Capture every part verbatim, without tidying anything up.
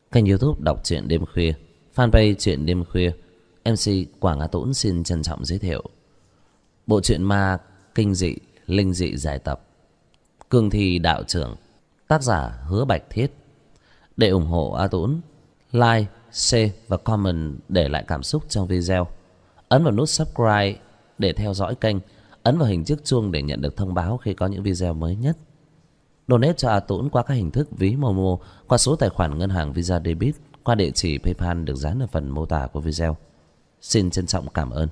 Kênh YouTube đọc truyện đêm khuya, fanpage truyện đêm khuya. em xê Quảng Á Tũng xin trân trọng giới thiệu bộ truyện ma kinh dị linh dị giải tập Cương Thi Đạo Trưởng, tác giả Hứa Bạch Thiết. Để ủng hộ A Tũng, like, share và comment để lại cảm xúc trong video. Ấn vào nút subscribe để theo dõi kênh, ấn vào hình chiếc chuông để nhận được thông báo khi có những video mới nhất. Donate cho A Tũng qua các hình thức ví Momo, qua số tài khoản ngân hàng Visa Debit, qua địa chỉ PayPal được dán ở phần mô tả của video. Xin trân trọng cảm ơn.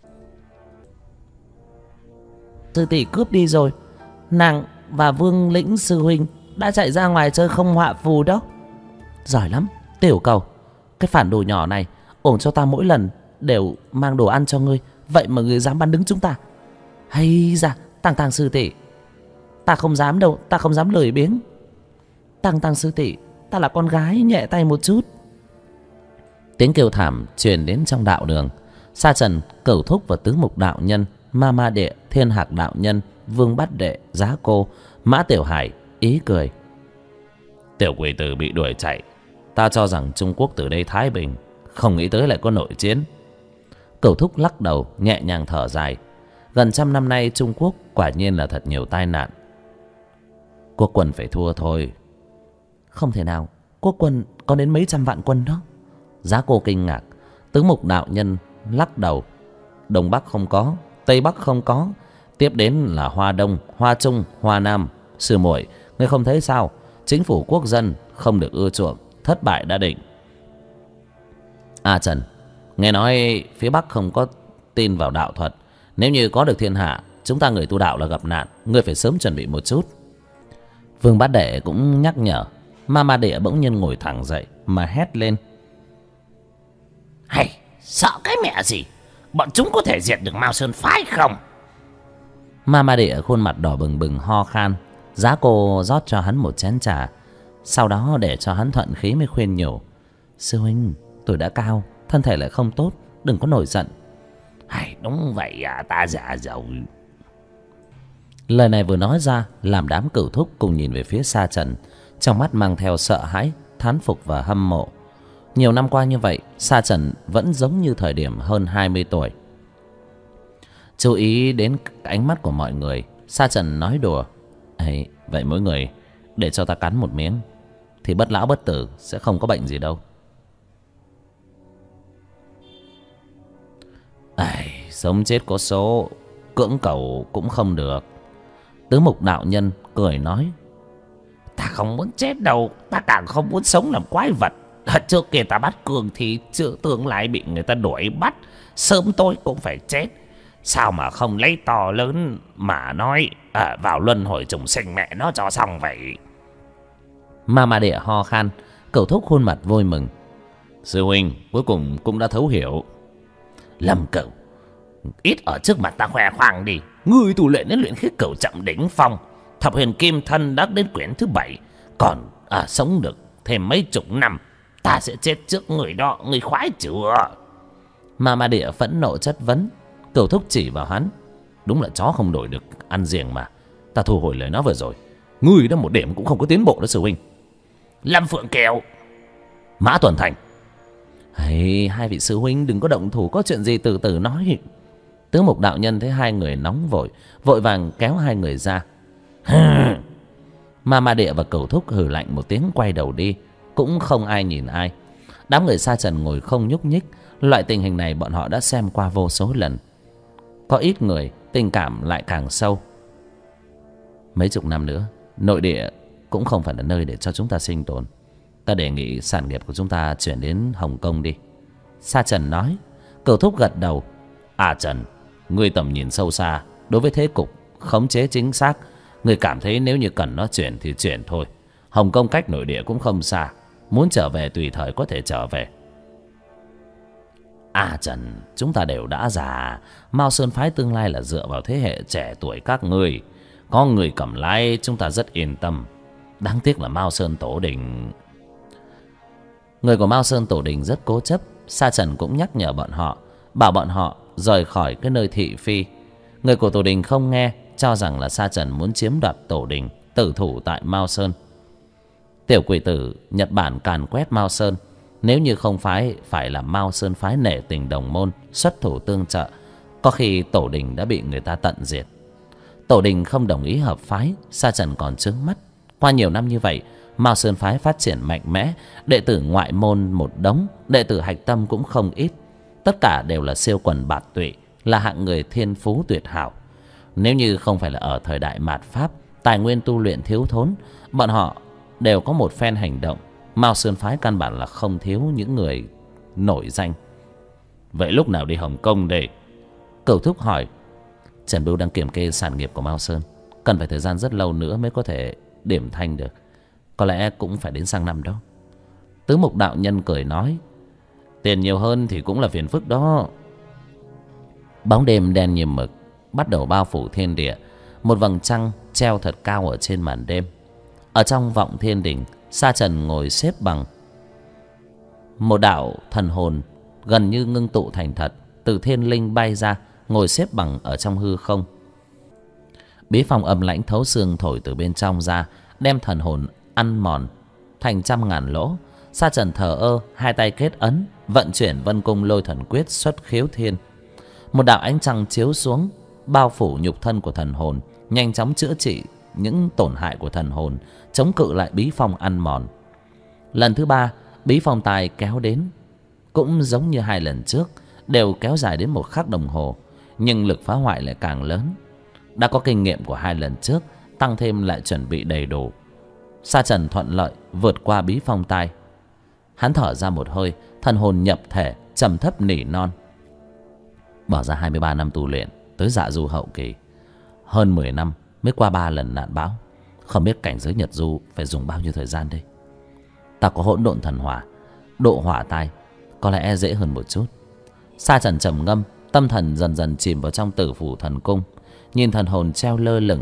Sư tỷ cướp đi rồi. Nàng và Vương Lĩnh sư huynh đã chạy ra ngoài chơi không họa phù đó. Giỏi lắm, tiểu cầu. Cái phản đồ nhỏ này ổn cho ta mỗi lần đều mang đồ ăn cho ngươi, vậy mà ngươi dám bắn đứng chúng ta. Hay da, Tăng Tăng sư tỷ, ta không dám đâu, ta không dám lười biếng. Tăng Tăng sư tỷ, ta là con gái, nhẹ tay một chút. Tiếng kêu thảm truyền đến trong đạo đường. Sa Trần, Cẩu Thúc và Tứ Mục đạo nhân, Ma Ma Địa, Thiên Hạc đạo nhân, Vương Bát Đệ, Giá Cô, Mã Tiểu Hải ý cười. Tiểu quỷ tử bị đuổi chạy, ta cho rằng Trung Quốc từ đây thái bình, không nghĩ tới lại có nội chiến. Cẩu Thúc lắc đầu nhẹ nhàng thở dài. Gần trăm năm nay Trung Quốc quả nhiên là thật nhiều tai nạn. Quốc quân phải thua thôi. Không thể nào, quốc quân có đến mấy trăm vạn quân đó. Giá Cô kinh ngạc. Tứ Mục đạo nhân lắc đầu. Đông Bắc không có, Tây Bắc không có, tiếp đến là Hoa Đông, Hoa Trung, Hoa Nam. Sư muội, ngươi không thấy sao? Chính phủ quốc dân không được ưa chuộng, thất bại đã định. A Trần, nghe nói phía Bắc không có tin vào đạo thuật. Nếu như có được thiên hạ, chúng ta người tu đạo là gặp nạn, ngươi phải sớm chuẩn bị một chút. Vương Bát Đệ cũng nhắc nhở. Ma Ma Địa bỗng nhiên ngồi thẳng dậy mà hét lên. Hay, sợ cái mẹ gì? Bọn chúng có thể diệt được Mao Sơn phái không? Ma Ma Địa khuôn mặt đỏ bừng bừng ho khan. Giá Cô rót cho hắn một chén trà, sau đó để cho hắn thuận khí mới khuyên nhủ. Sư huynh, tuổi đã cao, thân thể lại không tốt, đừng có nổi giận. Hay, đúng vậy à, ta già rồi. Lời này vừa nói ra làm đám Cửu Thúc cùng nhìn về phía Sa Trần, trong mắt mang theo sợ hãi, thán phục và hâm mộ. Nhiều năm qua như vậy, Sa Trần vẫn giống như thời điểm hơn hai mươi tuổi. Chú ý đến ánh mắt của mọi người, Sa Trần nói đùa. Ê, vậy mỗi người để cho ta cắn một miếng, thì bất lão bất tử, sẽ không có bệnh gì đâu. Ê, sống chết có số, cưỡng cầu cũng không được. Tứ Mục đạo nhân cười nói. Ta không muốn chết đâu, ta càng không muốn sống làm quái vật. Trước kia ta bắt Cường thì chưa tương lai bị người ta đuổi bắt, sớm tối cũng phải chết. Sao mà không lấy to lớn mà nói à, vào luân hồi trùng sinh mẹ nó cho xong vậy. Ma Ma Địa ho khan. Cẩu Thúc khuôn mặt vui mừng. Sư huynh cuối cùng cũng đã thấu hiểu. Lâm Cẩu, ít ở trước mặt ta khoe khoang đi. Ngươi tu luyện đến luyện khí cửu trọng đỉnh phong, thập huyền kim thân đã đến quyển thứ bảy, còn à, sống được thêm mấy chục năm. Ta sẽ chết trước người đó, người khoái chưa? Ma Ma Địa phẫn nộ chất vấn. Cẩu Thúc chỉ vào hắn. Đúng là chó không đổi được ăn riềng mà. Ta thu hồi lời nói vừa rồi. Ngươi đã một điểm cũng không có tiến bộ đó sư huynh. Lâm Phượng Kiều, Mã Tuần Thành. Hay, hai vị sư huynh đừng có động thủ, có chuyện gì từ từ nói. Tứ Mục đạo nhân thấy hai người nóng vội, vội vàng kéo hai người ra. Ma Ma Địa và Cẩu Thúc hừ lạnh một tiếng quay đầu đi. Cũng không ai nhìn ai. Đám người Sa Trần ngồi không nhúc nhích. Loại tình hình này bọn họ đã xem qua vô số lần. Có ít người tình cảm lại càng sâu. Mấy chục năm nữa, nội địa cũng không phải là nơi để cho chúng ta sinh tồn. Ta đề nghị sản nghiệp của chúng ta chuyển đến Hồng Kông đi. Sa Trần nói. Cẩu Thúc gật đầu. À Trần, ngươi tầm nhìn sâu xa, đối với thế cục khống chế chính xác. Ngươi cảm thấy nếu như cần nó chuyển thì chuyển thôi. Hồng Kông cách nội địa cũng không xa, muốn trở về tùy thời có thể trở về. À Trần, chúng ta đều đã già. Mao Sơn phái tương lai là dựa vào thế hệ trẻ tuổi các ngươi. Có người cầm lái chúng ta rất yên tâm. Đáng tiếc là Mao Sơn Tổ Đình. Người của Mao Sơn Tổ Đình rất cố chấp. Sa Trần cũng nhắc nhở bọn họ, bảo bọn họ rời khỏi cái nơi thị phi. Người của Tổ Đình không nghe, cho rằng là Sa Trần muốn chiếm đoạt Tổ Đình, tử thủ tại Mao Sơn. Tiểu quỷ tử Nhật Bản càn quét Mao Sơn, nếu như không phải phải là Mao Sơn phái nể tình đồng môn xuất thủ tương trợ, có khi tổ đình đã bị người ta tận diệt. Tổ đình không đồng ý hợp phái, Sa Trần còn trướng mắt. Qua nhiều năm như vậy, Mao Sơn phái phát triển mạnh mẽ, đệ tử ngoại môn một đống, đệ tử hạch tâm cũng không ít. Tất cả đều là siêu quần bạt tụy, là hạng người thiên phú tuyệt hảo. Nếu như không phải là ở thời đại mạt Pháp, tài nguyên tu luyện thiếu thốn, bọn họ đều có một phen hành động. Mao Sơn phái căn bản là không thiếu những người nổi danh. Vậy lúc nào đi Hồng Kông để? Cửu Thúc hỏi. Trần Bưu đang kiểm kê sản nghiệp của Mao Sơn, cần phải thời gian rất lâu nữa mới có thể điểm thanh được. Có lẽ cũng phải đến sang năm đó. Tứ Mục đạo nhân cười nói. Tiền nhiều hơn thì cũng là phiền phức đó. Bóng đêm đen như mực bắt đầu bao phủ thiên địa. Một vầng trăng treo thật cao ở trên màn đêm. Ở trong vọng thiên đỉnh, Sa Trần ngồi xếp bằng. Một đạo thần hồn gần như ngưng tụ thành thật từ thiên linh bay ra, ngồi xếp bằng ở trong hư không. Bí phong âm lãnh thấu xương thổi từ bên trong ra, đem thần hồn ăn mòn thành trăm ngàn lỗ. Sa Trần thờ ơ, hai tay kết ấn, vận chuyển Vân Cung Lôi Thần Quyết xuất khiếu thiên. Một đạo ánh trăng chiếu xuống, bao phủ nhục thân của thần hồn, nhanh chóng chữa trị những tổn hại của thần hồn, chống cự lại bí phong ăn mòn. Lần thứ ba, bí phong tài kéo đến, cũng giống như hai lần trước, đều kéo dài đến một khắc đồng hồ, nhưng lực phá hoại lại càng lớn. Đã có kinh nghiệm của hai lần trước, tăng thêm lại chuẩn bị đầy đủ, Sa Trần thuận lợi vượt qua bí phong tai. Hắn thở ra một hơi, thần hồn nhập thể, trầm thấp nỉ non. Bỏ ra hai mươi ba năm tu luyện tới dạ du hậu kỳ, hơn mười năm mới qua ba lần nạn bão. Không biết cảnh giới Nhật du phải dùng bao nhiêu thời gian đây. Ta có hỗn độn thần hỏa, độ hỏa tai, có lẽ dễ hơn một chút. Sa Trần trầm ngâm, tâm thần dần dần chìm vào trong Tử Phủ Thần Cung, nhìn thần hồn treo lơ lửng.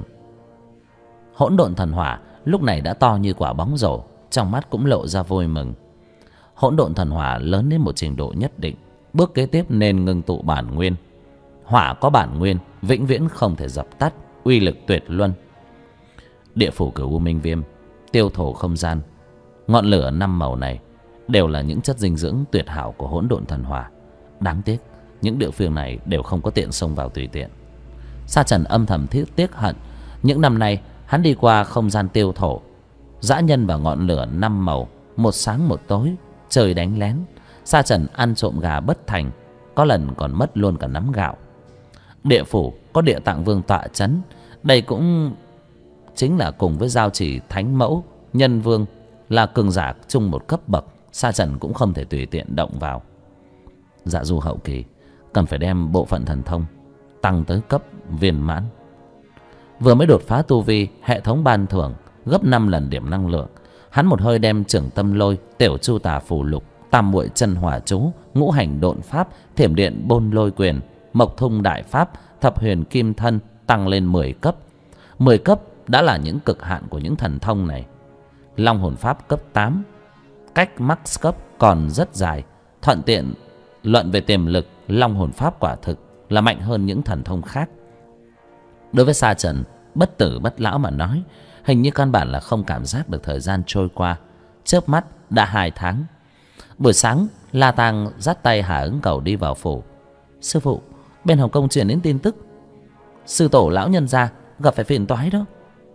Hỗn độn thần hỏa lúc này đã to như quả bóng rổ, trong mắt cũng lộ ra vui mừng. Hỗn độn thần hỏa lớn đến một trình độ nhất định, bước kế tiếp nên ngưng tụ bản nguyên. Hỏa có bản nguyên, vĩnh viễn không thể dập tắt, uy lực tuyệt luân. Địa phủ Cửu U Minh Viêm, tiêu thổ không gian, ngọn lửa năm màu này đều là những chất dinh dưỡng tuyệt hảo của hỗn độn thần hỏa. Đáng tiếc những địa phương này đều không có tiện xông vào tùy tiện. Sa Trần âm thầm tiếc tiếc hận, những năm nay hắn đi qua không gian tiêu thổ, dã nhân và ngọn lửa năm màu, một sáng một tối, trời đánh lén. Sa Trần ăn trộm gà bất thành, có lần còn mất luôn cả nắm gạo. Địa phủ có Địa Tạng Vương tọa chấn, đây cũng chính là cùng với Giao Chỉ Thánh Mẫu, Nhân Vương là cường giả chung một cấp bậc, Sa Trần cũng không thể tùy tiện động vào. Dạ du hậu kỳ cần phải đem bộ phận thần thông tăng tới cấp viên mãn. Vừa mới đột phá tu vi, hệ thống ban thưởng gấp năm lần điểm năng lượng. Hắn một hơi đem Trưởng Tâm Lôi, Tiểu Chu Tà Phù Lục, Tam Muội Chân Hỏa Chú, Ngũ Hành Độn Pháp, Thiểm Điện Bôn Lôi Quyền, Mộc Thung Đại Pháp, Thập Huyền Kim Thân tăng lên mười cấp. mười cấp đã là những cực hạn của những thần thông này. Long Hồn Pháp cấp tám, cách max cấp còn rất dài. Thuận tiện luận về tiềm lực, Long Hồn Pháp quả thực là mạnh hơn những thần thông khác. Đối với Sa Trần, bất tử bất lão mà nói, hình như căn bản là không cảm giác được thời gian trôi qua. Chớp mắt đã hai tháng. Buổi sáng, La Tang dắt tay Hà Ứng Cầu đi vào phủ. Sư phụ, bên Hồng Kông truyền đến tin tức, sư tổ lão nhân gia gặp phải phiền toái đó.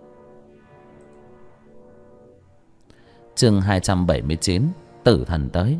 Chương hai trăm bảy mươi chín, Tử Thần tới.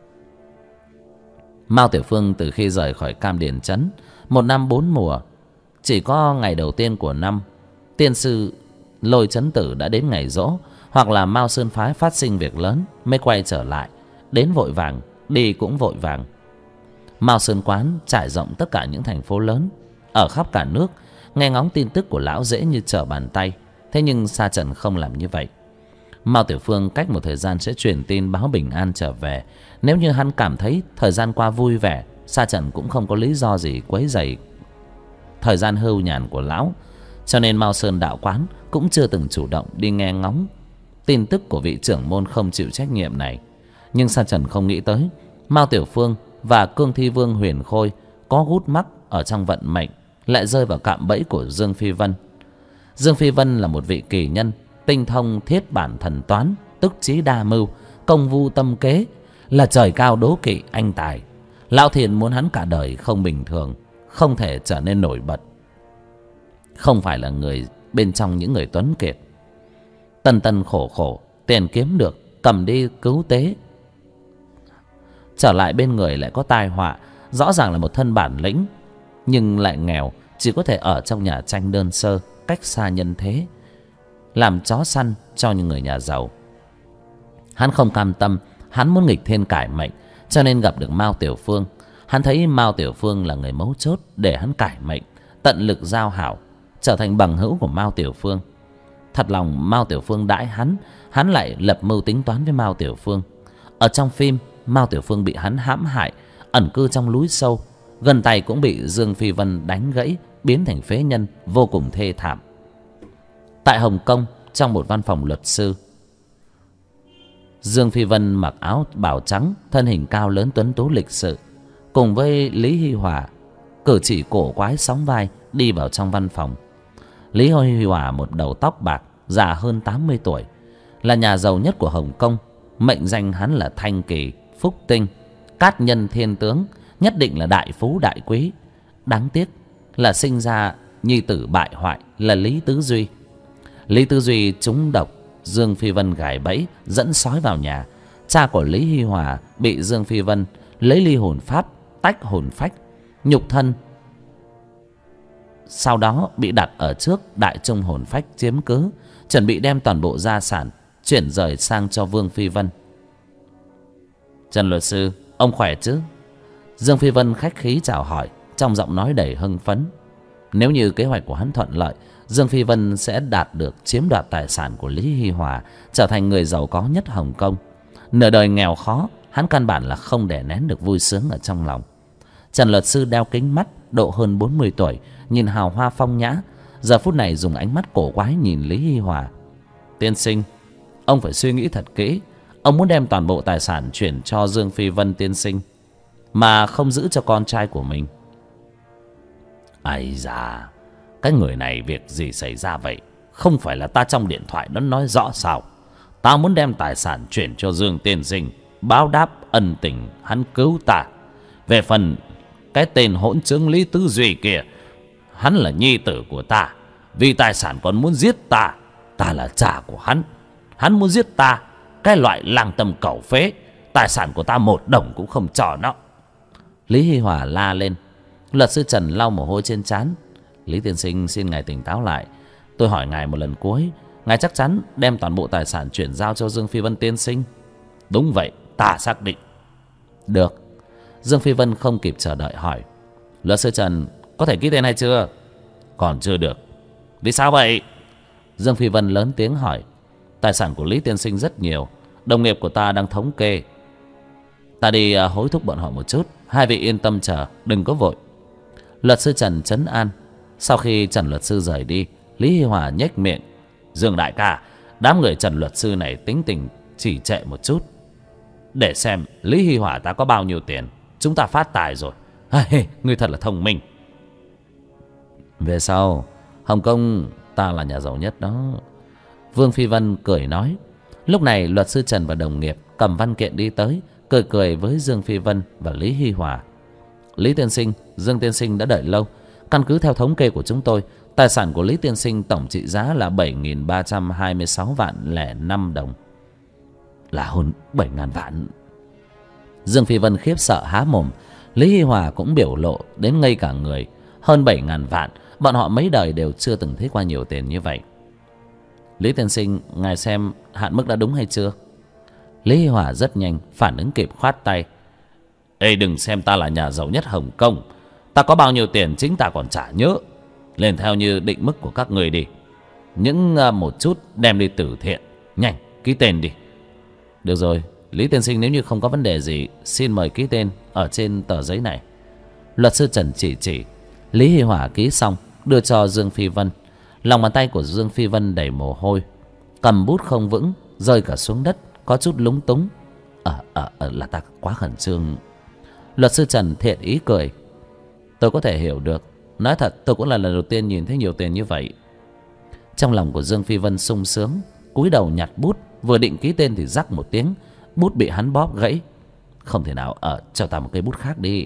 Mao Tiểu Phương từ khi rời khỏi Cam Điền Trấn, một năm bốn mùa, chỉ có ngày đầu tiên của năm, tiên sư Lôi Chấn Tử đã đến ngày giỗ, hoặc là Mao Sơn phái phát sinh việc lớn mới quay trở lại, đến vội vàng, đi cũng vội vàng. Mao Sơn quán trải rộng tất cả những thành phố lớn ở khắp cả nước, nghe ngóng tin tức của lão dễ như trở bàn tay. Thế nhưng Sa Trần không làm như vậy. Mao Tiểu Phương cách một thời gian sẽ truyền tin báo bình an trở về. Nếu như hắn cảm thấy thời gian qua vui vẻ, Sa Trần cũng không có lý do gì quấy rầy thời gian hưu nhàn của lão. Cho nên Mao Sơn đạo quán cũng chưa từng chủ động đi nghe ngóng tin tức của vị trưởng môn không chịu trách nhiệm này. Nhưng Sa Trần không nghĩ tới Mao Tiểu Phương và Cương Thi Vương Huyền Khôi có gút mắc ở trong vận mệnh, lại rơi vào cạm bẫy của Dương Phi Vân. Dương Phi Vân là một vị kỳ nhân tinh thông thiết bản thần toán, tức trí đa mưu, công vu tâm kế, là trời cao đố kỵ anh tài. Lão Thiên muốn hắn cả đời không bình thường, không thể trở nên nổi bật, không phải là người bên trong những người tuấn kiệt. Tần tần khổ khổ, tiền kiếm được cầm đi cứu tế, trở lại bên người lại có tai họa. Rõ ràng là một thân bản lĩnh, nhưng lại nghèo, chỉ có thể ở trong nhà tranh đơn sơ, cách xa nhân thế, làm chó săn cho những người nhà giàu. Hắn không cam tâm, hắn muốn nghịch thiên cải mệnh, cho nên gặp được Mao Tiểu Phương. Hắn thấy Mao Tiểu Phương là người mấu chốt để hắn cải mệnh, tận lực giao hảo, trở thành bằng hữu của Mao Tiểu Phương. Thật lòng Mao Tiểu Phương đãi hắn, hắn lại lập mưu tính toán với Mao Tiểu Phương. Ở trong phim, Mao Tiểu Phương bị hắn hãm hại, ẩn cư trong núi sâu, gần tay cũng bị Dương Phi Vân đánh gãy, biến thành phế nhân, vô cùng thê thảm. Tại Hồng Kông, trong một văn phòng luật sư, Dương Phi Vân mặc áo bào trắng, thân hình cao lớn tuấn tú lịch sự, cùng với Lý Hi Hòa, cử chỉ cổ quái sóng vai đi vào trong văn phòng. Lý Hi Hòa một đầu tóc bạc, già hơn tám mươi tuổi, là nhà giàu nhất của Hồng Kông. Mệnh danh hắn là Thanh Kỳ, Phúc Tinh, Cát Nhân Thiên Tướng, nhất định là đại phú đại quý. Đáng tiếc là sinh ra nhi tử bại hoại là Lý Tứ Duy. Lý Tứ Duy trúng độc, Dương Phi Vân gài bẫy dẫn sói vào nhà. Cha của Lý Hi Hòa bị Dương Phi Vân lấy ly hồn pháp tách hồn phách, nhục thân sau đó bị đặt ở trước đại trung hồn phách chiếm cứ, chuẩn bị đem toàn bộ gia sản chuyển rời sang cho Vương Phi Vân. Trần luật sư, ông khỏe chứ? Dương Phi Vân khách khí chào hỏi, trong giọng nói đầy hưng phấn. Nếu như kế hoạch của hắn thuận lợi, Dương Phi Vân sẽ đạt được chiếm đoạt tài sản của Lý Hi Hòa, trở thành người giàu có nhất Hồng Kông. Nửa đời nghèo khó, hắn căn bản là không đè nén được vui sướng ở trong lòng. Trần luật sư đeo kính mắt, độ hơn bốn mươi tuổi, nhìn hào hoa phong nhã, giờ phút này dùng ánh mắt cổ quái nhìn Lý Hi Hòa. Tiên sinh, ông phải suy nghĩ thật kỹ. Ông muốn đem toàn bộ tài sản chuyển cho Dương Phi Vân tiên sinh, mà không giữ cho con trai của mình. Ây da, cái người này việc gì xảy ra vậy? Không phải là ta trong điện thoại nó nói rõ sao? Ta muốn đem tài sản chuyển cho Dương tiên sinh, báo đáp ân tình hắn cứu ta. Về phần cái tên hỗn trướng Lý Tứ Duy kia, hắn là nhi tử của ta, vì tài sản còn muốn giết ta. Ta là cha của hắn, hắn muốn giết ta, cái loại lăng tâm cẩu phế, tài sản của ta một đồng cũng không cho nó. Lý Hi Hòa la lên. Luật sư Trần lau mồ hôi trên trán. Lý tiên sinh, xin ngài tỉnh táo lại. Tôi hỏi ngài một lần cuối, ngài chắc chắn đem toàn bộ tài sản chuyển giao cho Dương Phi Vân tiên sinh? Đúng vậy, ta xác định. Được. Dương Phi Vân không kịp chờ đợi hỏi, luật sư Trần có thể ký tên hay chưa? Còn chưa được. Vì sao vậy? Dương Phi Vân lớn tiếng hỏi. Tài sản của Lý tiên sinh rất nhiều, đồng nghiệp của ta đang thống kê. Ta đi hối thúc bọn họ một chút, hai vị yên tâm chờ, đừng có vội. Luật sư Trần trấn an. Sau khi Trần luật sư rời đi, Lý Hi Hòa nhếch miệng. Dương đại ca, đám người Trần luật sư này tính tình chỉ trệ một chút. Để xem Lý Hi Hòa ta có bao nhiêu tiền, chúng ta phát tài rồi. Hey, ngươi thật là thông minh. Về sau Hồng Kông ta là nhà giàu nhất đó. Vương Phi Vân cười nói. Lúc này luật sư Trần và đồng nghiệp cầm văn kiện đi tới, cười cười với Dương Phi Vân và Lý Hi Hòa. Lý tiên sinh, Dương tiên sinh đã đợi lâu. Căn cứ theo thống kê của chúng tôi, tài sản của Lý tiên sinh tổng trị giá là bảy nghìn ba trăm hai mươi sáu vạn lẻ năm đồng. Là hơn bảy ngàn vạn. Dương Phi Vân khiếp sợ há mồm. Lý Hi Hòa cũng biểu lộ đến ngây cả người. Hơn bảy ngàn vạn, bọn họ mấy đời đều chưa từng thấy qua nhiều tiền như vậy. Lý tiên sinh, ngài xem hạn mức đã đúng hay chưa? Lý Hi Hòa rất nhanh phản ứng kịp, khoát tay. Ê, đừng xem ta là nhà giàu nhất Hồng Kông. Ta có bao nhiêu tiền chính ta còn chả nhớ. Lên theo như định mức của các người đi. Những uh, một chút đem đi từ thiện. Nhanh, ký tên đi. Được rồi, Lý tiên sinh, nếu như không có vấn đề gì, xin mời ký tên ở trên tờ giấy này. Luật sư Trần chỉ chỉ. Lý Hi Hòa ký xong, đưa cho Dương Phi Vân. Lòng bàn tay của Dương Phi Vân đầy mồ hôi, cầm bút không vững, rơi cả xuống đất, có chút lúng túng. Ờ, ờ, ờ, là ta quá khẩn trương. Luật sư Trần thiện ý cười. Tôi có thể hiểu được. Nói thật, tôi cũng là lần đầu tiên nhìn thấy nhiều tiền như vậy. Trong lòng của Dương Phi Vân sung sướng, cúi đầu nhặt bút, Vừa định ký tên thì rắc một tiếng, bút bị hắn bóp gãy. Không thể nào, ở cho ta một cây bút khác đi.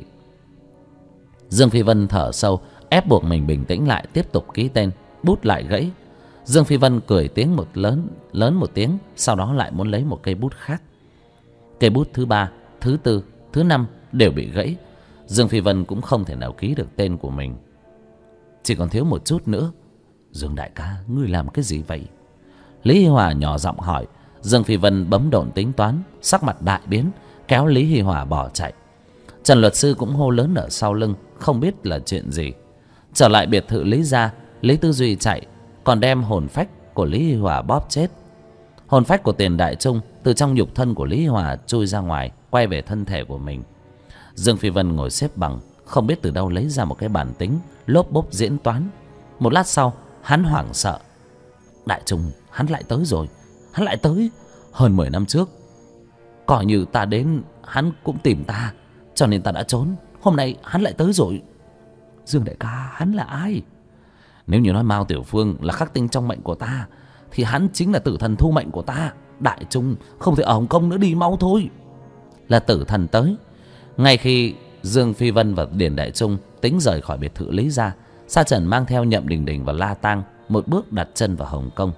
Dương Phi Vân thở sâu, ép buộc mình bình tĩnh lại, tiếp tục ký tên. Bút lại gãy. Dương Phi Vân cười tiếng một lớn lớn một tiếng, sau đó lại muốn lấy một cây bút khác. Cây bút thứ ba, thứ tư, thứ năm đều bị gãy. Dương Phi Vân cũng không thể nào ký được tên của mình. Chỉ còn thiếu một chút nữa. Dương đại ca, ngươi làm cái gì vậy? Lý Hi Hòa nhỏ giọng hỏi. Dương Phi Vân bấm độn tính toán, sắc mặt đại biến, kéo Lý Hi Hòa bỏ chạy. Trần luật sư cũng hô lớn ở sau lưng, không biết là chuyện gì. Trở lại biệt thự Lý gia, Lý Tư Duy chạy, còn đem hồn phách của Lý Hi Hòa bóp chết. Hồn phách của Tiền Đại Trung từ trong nhục thân của Lý Hi Hòa chui ra ngoài, quay về thân thể của mình. Dương Phi Vân ngồi xếp bằng, không biết từ đâu lấy ra một cái bản tính, lốp bốp diễn toán. Một lát sau, hắn hoảng sợ. Đại Trung, hắn lại tới rồi, hắn lại tới. Hơn mười năm trước, coi như ta đến, hắn cũng tìm ta, cho nên ta đã trốn. Hôm nay hắn lại tới rồi. Dương đại ca, hắn là ai? Nếu như nói Mao Tiểu Phương là khắc tinh trong mệnh của ta, thì hắn chính là tử thần thu mệnh của ta. Đại Trung không thể ở Hồng Kông nữa, đi mau thôi. Là tử thần tới. Ngay khi Dương Phi Vân và Điền Đại Trung tính rời khỏi biệt thự Lý gia, Sa Trần mang theo Nhậm Đình Đình và La Tang một bước đặt chân vào Hồng Kông.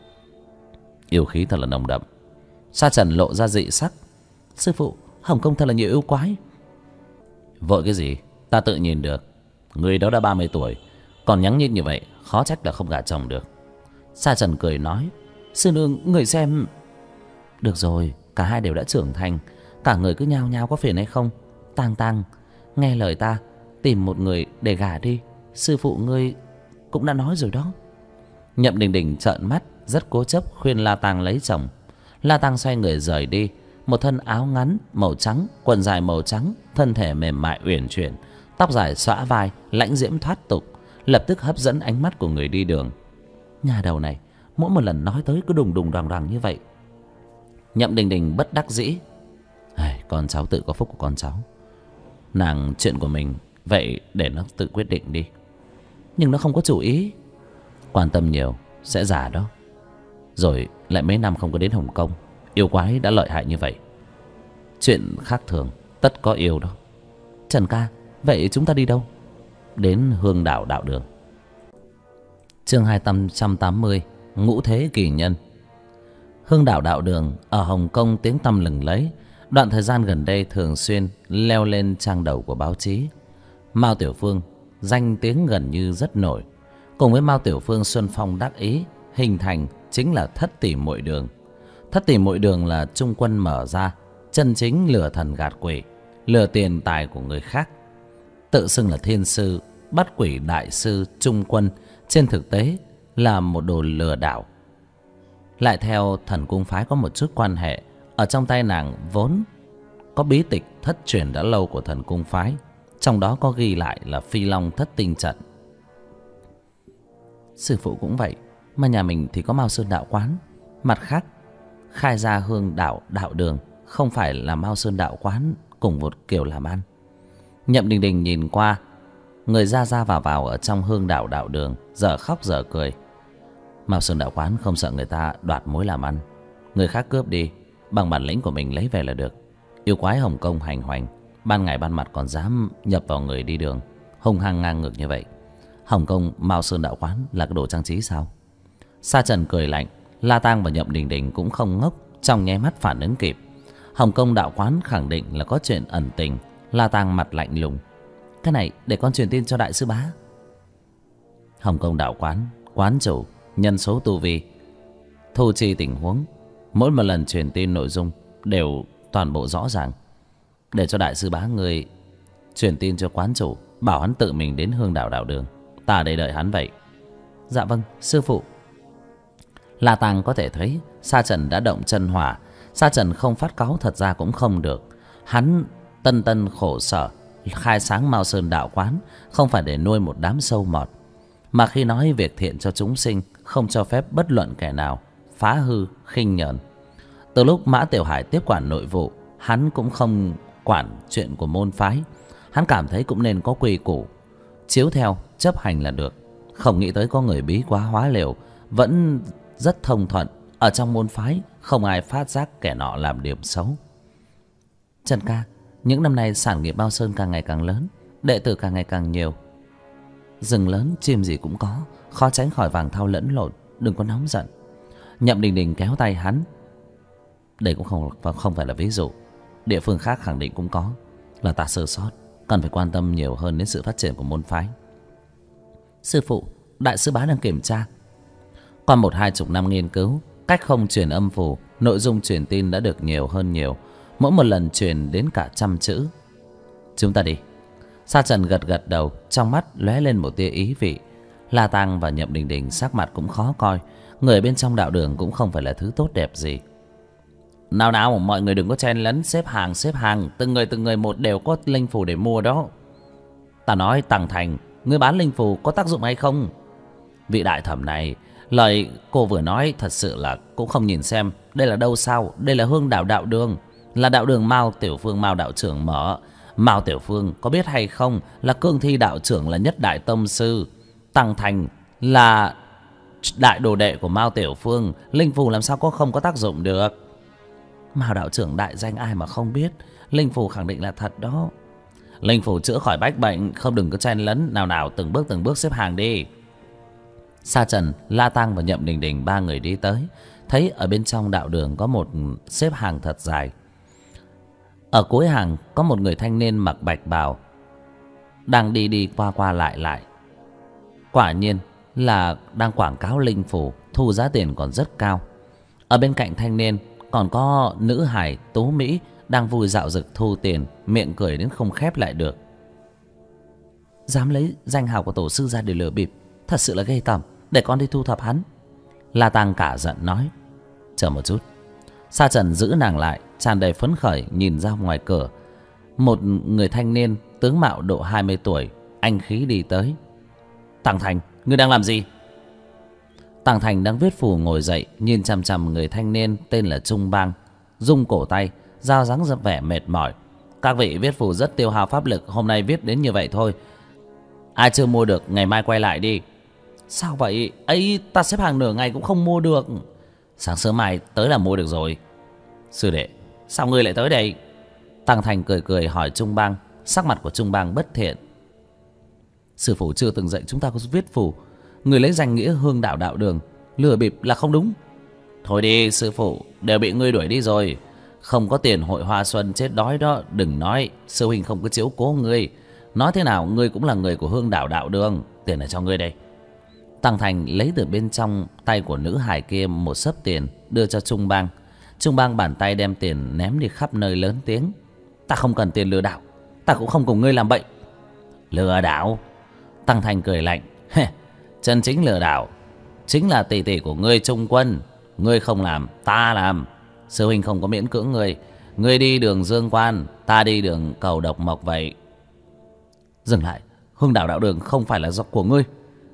Yêu khí thật là nồng đậm. Sa Trần lộ ra dị sắc. Sư phụ, Hồng Kông thật là nhiều yêu quái. Vội cái gì, ta tự nhìn được. Người đó đã ba mươi tuổi, còn nhắn nhít như vậy, khó trách là không gả chồng được. Sa Trần cười nói. Sư nương, người xem. Được rồi, cả hai đều đã trưởng thành, cả người cứ nhao nhao có phiền hay không? Tang Tang, nghe lời ta, tìm một người để gả đi. Sư phụ ngươi cũng đã nói rồi đó. Nhậm Đình Đình trợn mắt, rất cố chấp khuyên La Tang lấy chồng. La Tang xoay người rời đi. Một thân áo ngắn màu trắng, quần dài màu trắng, thân thể mềm mại uyển chuyển, tóc dài xõa vai, lãnh diễm thoát tục, lập tức hấp dẫn ánh mắt của người đi đường. Nhà đầu này mỗi một lần nói tới cứ đùng đùng đoàng đoàng như vậy. Nhậm Đình Đình bất đắc dĩ. Ai, con cháu tự có phúc của con cháu. Nàng chuyện của mình vậy để nó tự quyết định đi. Nhưng nó không có chủ ý. Quan tâm nhiều sẽ già đó. Rồi lại mấy năm không có đến Hồng Kông, yêu quái đã lợi hại như vậy. Chuyện khác thường tất có yêu đó. Trần ca, vậy chúng ta đi đâu? Đến Hương Đảo Đạo Đường. Chương hai trăm tám mươi, Ngũ Thế Kỳ Nhân. Hương Đảo Đạo Đường ở Hồng Kông tiếng tăm lừng lẫy. Đoạn thời gian gần đây thường xuyên leo lên trang đầu của báo chí. Mao Tiểu Phương danh tiếng gần như rất nổi. Cùng với Mao Tiểu Phương xuân phong đắc ý, hình thành chính là Thất Tỷ Muội Đường. Thất Tỷ Muội Đường là trung quân mở ra, chân chính lừa thần gạt quỷ, lừa tiền tài của người khác. Tự xưng là thiên sư, bắt quỷ đại sư trung quân, trên thực tế là một đồ lừa đảo. Lại theo Thần Cung phái có một chút quan hệ. Ở trong tay nàng vốn có bí tịch thất truyền đã lâu của Thần Cung phái, trong đó có ghi lại là Phi Long Thất Tinh Trận. Sư phụ cũng vậy, mà nhà mình thì có Mao Sơn Đạo Quán. Mặt khác, khai ra Hương Đảo Đạo Đường không phải là Mao Sơn Đạo Quán cùng một kiểu làm ăn. Nhậm Đình Đình nhìn qua người ra ra vào vào ở trong Hương Đảo Đạo Đường, giờ khóc giờ cười. Mao Sơn Đạo Quán không sợ người ta đoạt mối làm ăn, người khác cướp đi, bằng bản lĩnh của mình lấy về là được. Yêu quái Hồng Kông hành hoành, ban ngày ban mặt còn dám nhập vào người đi đường, hung hăng ngang ngược như vậy. Hồng Kông Mao Sơn Đạo Quán là cái đồ trang trí sao? Sa Trần cười lạnh. La Tang và Nhậm Đình Đình cũng không ngốc, trong nháy mắt phản ứng kịp. Hồng Kông Đạo Quán khẳng định là có chuyện ẩn tình. La Tang mặt lạnh lùng. Cái này để con truyền tin cho đại sư bá. Hồng Kông Đạo Quán, quán chủ, nhân số tu vi, thu chi tình huống, mỗi một lần truyền tin nội dung đều toàn bộ rõ ràng. Để cho đại sư bá người truyền tin cho quán chủ, bảo hắn tự mình đến Hương Đảo Đạo Đường, ta ở đây đợi hắn vậy. Dạ vâng, sư phụ. La Tang có thể thấy Sa Trần đã động chân hỏa. Sa Trần không phát cáu thật ra cũng không được. Hắn tân tân khổ sở khai sáng Mao Sơn Đạo Quán không phải để nuôi một đám sâu mọt, mà khi nói việc thiện cho chúng sinh, không cho phép bất luận kẻ nào phá hư khinh nhờn. Từ lúc Mã Tiểu Hải tiếp quản nội vụ, hắn cũng không quản chuyện của môn phái. Hắn cảm thấy cũng nên có quy củ, chiếu theo chấp hành là được. Không nghĩ tới có người bí quá hóa liều, vẫn rất thông thuận ở trong môn phái không ai phát giác kẻ nọ làm điểm xấu. Trần ca, những năm nay sản nghiệp Bao Sơn càng ngày càng lớn, đệ tử càng ngày càng nhiều. Rừng lớn chim gì cũng có, khó tránh khỏi vàng thau lẫn lộn, đừng có nóng giận. Nhậm Đình Đình kéo tay hắn. Đây cũng không không phải là ví dụ, địa phương khác khẳng định cũng có, là ta sơ sót, cần phải quan tâm nhiều hơn đến sự phát triển của môn phái. Sư phụ, đại sư bá đang kiểm tra. Qua một hai chục năm nghiên cứu, cách không truyền âm phù, nội dung truyền tin đã được nhiều hơn nhiều, mỗi một lần truyền đến cả trăm chữ. Chúng ta đi. Sa Trần gật gật đầu, trong mắt lóe lên một tia ý vị. La Tăng và Nhậm Đình Đình sắc mặt cũng khó coi, người bên trong đạo đường cũng không phải là thứ tốt đẹp gì. Nào nào, mọi người đừng có chen lấn, xếp hàng xếp hàng, từng người từng người một đều có linh phù để mua đó. Ta nói Tằng Thành, ngươi bán linh phù có tác dụng hay không? Vị đại thẩm này, lời cô vừa nói thật sự là cũng không nhìn xem đây là đâu sao. Đây là Hương Đảo đạo đường, là đạo đường Mao Tiểu Phương Mao đạo trưởng mở. Mao Tiểu Phương có biết hay không là Cương Thi đạo trưởng là nhất đại tông sư, Tằng Thành là đại đồ đệ của Mao Tiểu Phương, linh phù làm sao có không có tác dụng được. Mao đạo trưởng đại danh ai mà không biết, linh phù khẳng định là thật đó. Linh phù chữa khỏi bách bệnh, không đừng có chen lấn. Nào nào, từng bước từng bước xếp hàng đi. Sa Trần, La Tăng và Nhậm Đình Đình ba người đi tới, thấy ở bên trong đạo đường có một xếp hàng thật dài. Ở cuối hàng có một người thanh niên mặc bạch bào đang đi đi qua qua lại lại. Quả nhiên là đang quảng cáo linh phù, thu giá tiền còn rất cao. Ở bên cạnh thanh niên còn có nữ hài tú mỹ đang vui dạo dực thu tiền, miệng cười đến không khép lại được. Dám lấy danh hào của tổ sư ra để lừa bịp, thật sự là ghê tởm, để con đi thu thập hắn. La Tăng cả giận nói. Chờ một chút. Sa Trần giữ nàng lại, tràn đầy phấn khởi nhìn ra ngoài cửa. Một người thanh niên tướng mạo độ hai mươi tuổi, anh khí đi tới. Tằng Thành, ngươi đang làm gì? Tằng Thành đang viết phù ngồi dậy, nhìn chằm chằm người thanh niên tên là Trung Bang, rung cổ tay, giao dáng rất vẻ mệt mỏi. Các vị viết phù rất tiêu hao pháp lực, hôm nay viết đến như vậy thôi. Ai chưa mua được ngày mai quay lại đi. Sao vậy? Ấy, ta xếp hàng nửa ngày cũng không mua được. Sáng sớm mai tới là mua được rồi. Sư đệ, sao ngươi lại tới đây? Tằng Thành cười cười hỏi Trung Bang. Sắc mặt của Trung Bang bất thiện. Sư phụ chưa từng dạy chúng ta có viết phù, người lấy danh nghĩa Hương Đạo đạo đường lừa bịp là không đúng. Thôi đi sư phụ, đều bị ngươi đuổi đi rồi. Không có tiền hội hoa xuân chết đói đó. Đừng nói sư huynh không có chiếu cố ngươi. Nói thế nào ngươi cũng là người của Hương Đạo đạo đường. Tiền là cho ngươi đây. Tằng Thành lấy từ bên trong tay của nữ hài kia một xấp tiền đưa cho Trung Bang. Trung Bang bàn tay đem tiền ném đi khắp nơi lớn tiếng. Ta không cần tiền lừa đảo, ta cũng không cùng ngươi làm bậy. Lừa đảo? Tằng Thành cười lạnh. Chân chính lừa đảo chính là tỷ tỷ của ngươi Trung Quân. Ngươi không làm, ta làm. Sư huynh không có miễn cưỡng ngươi. Ngươi đi đường Dương Quan, ta đi đường cầu Độc Mộc vậy. Dừng lại, Hương Đạo đạo đường không phải là do của ngươi.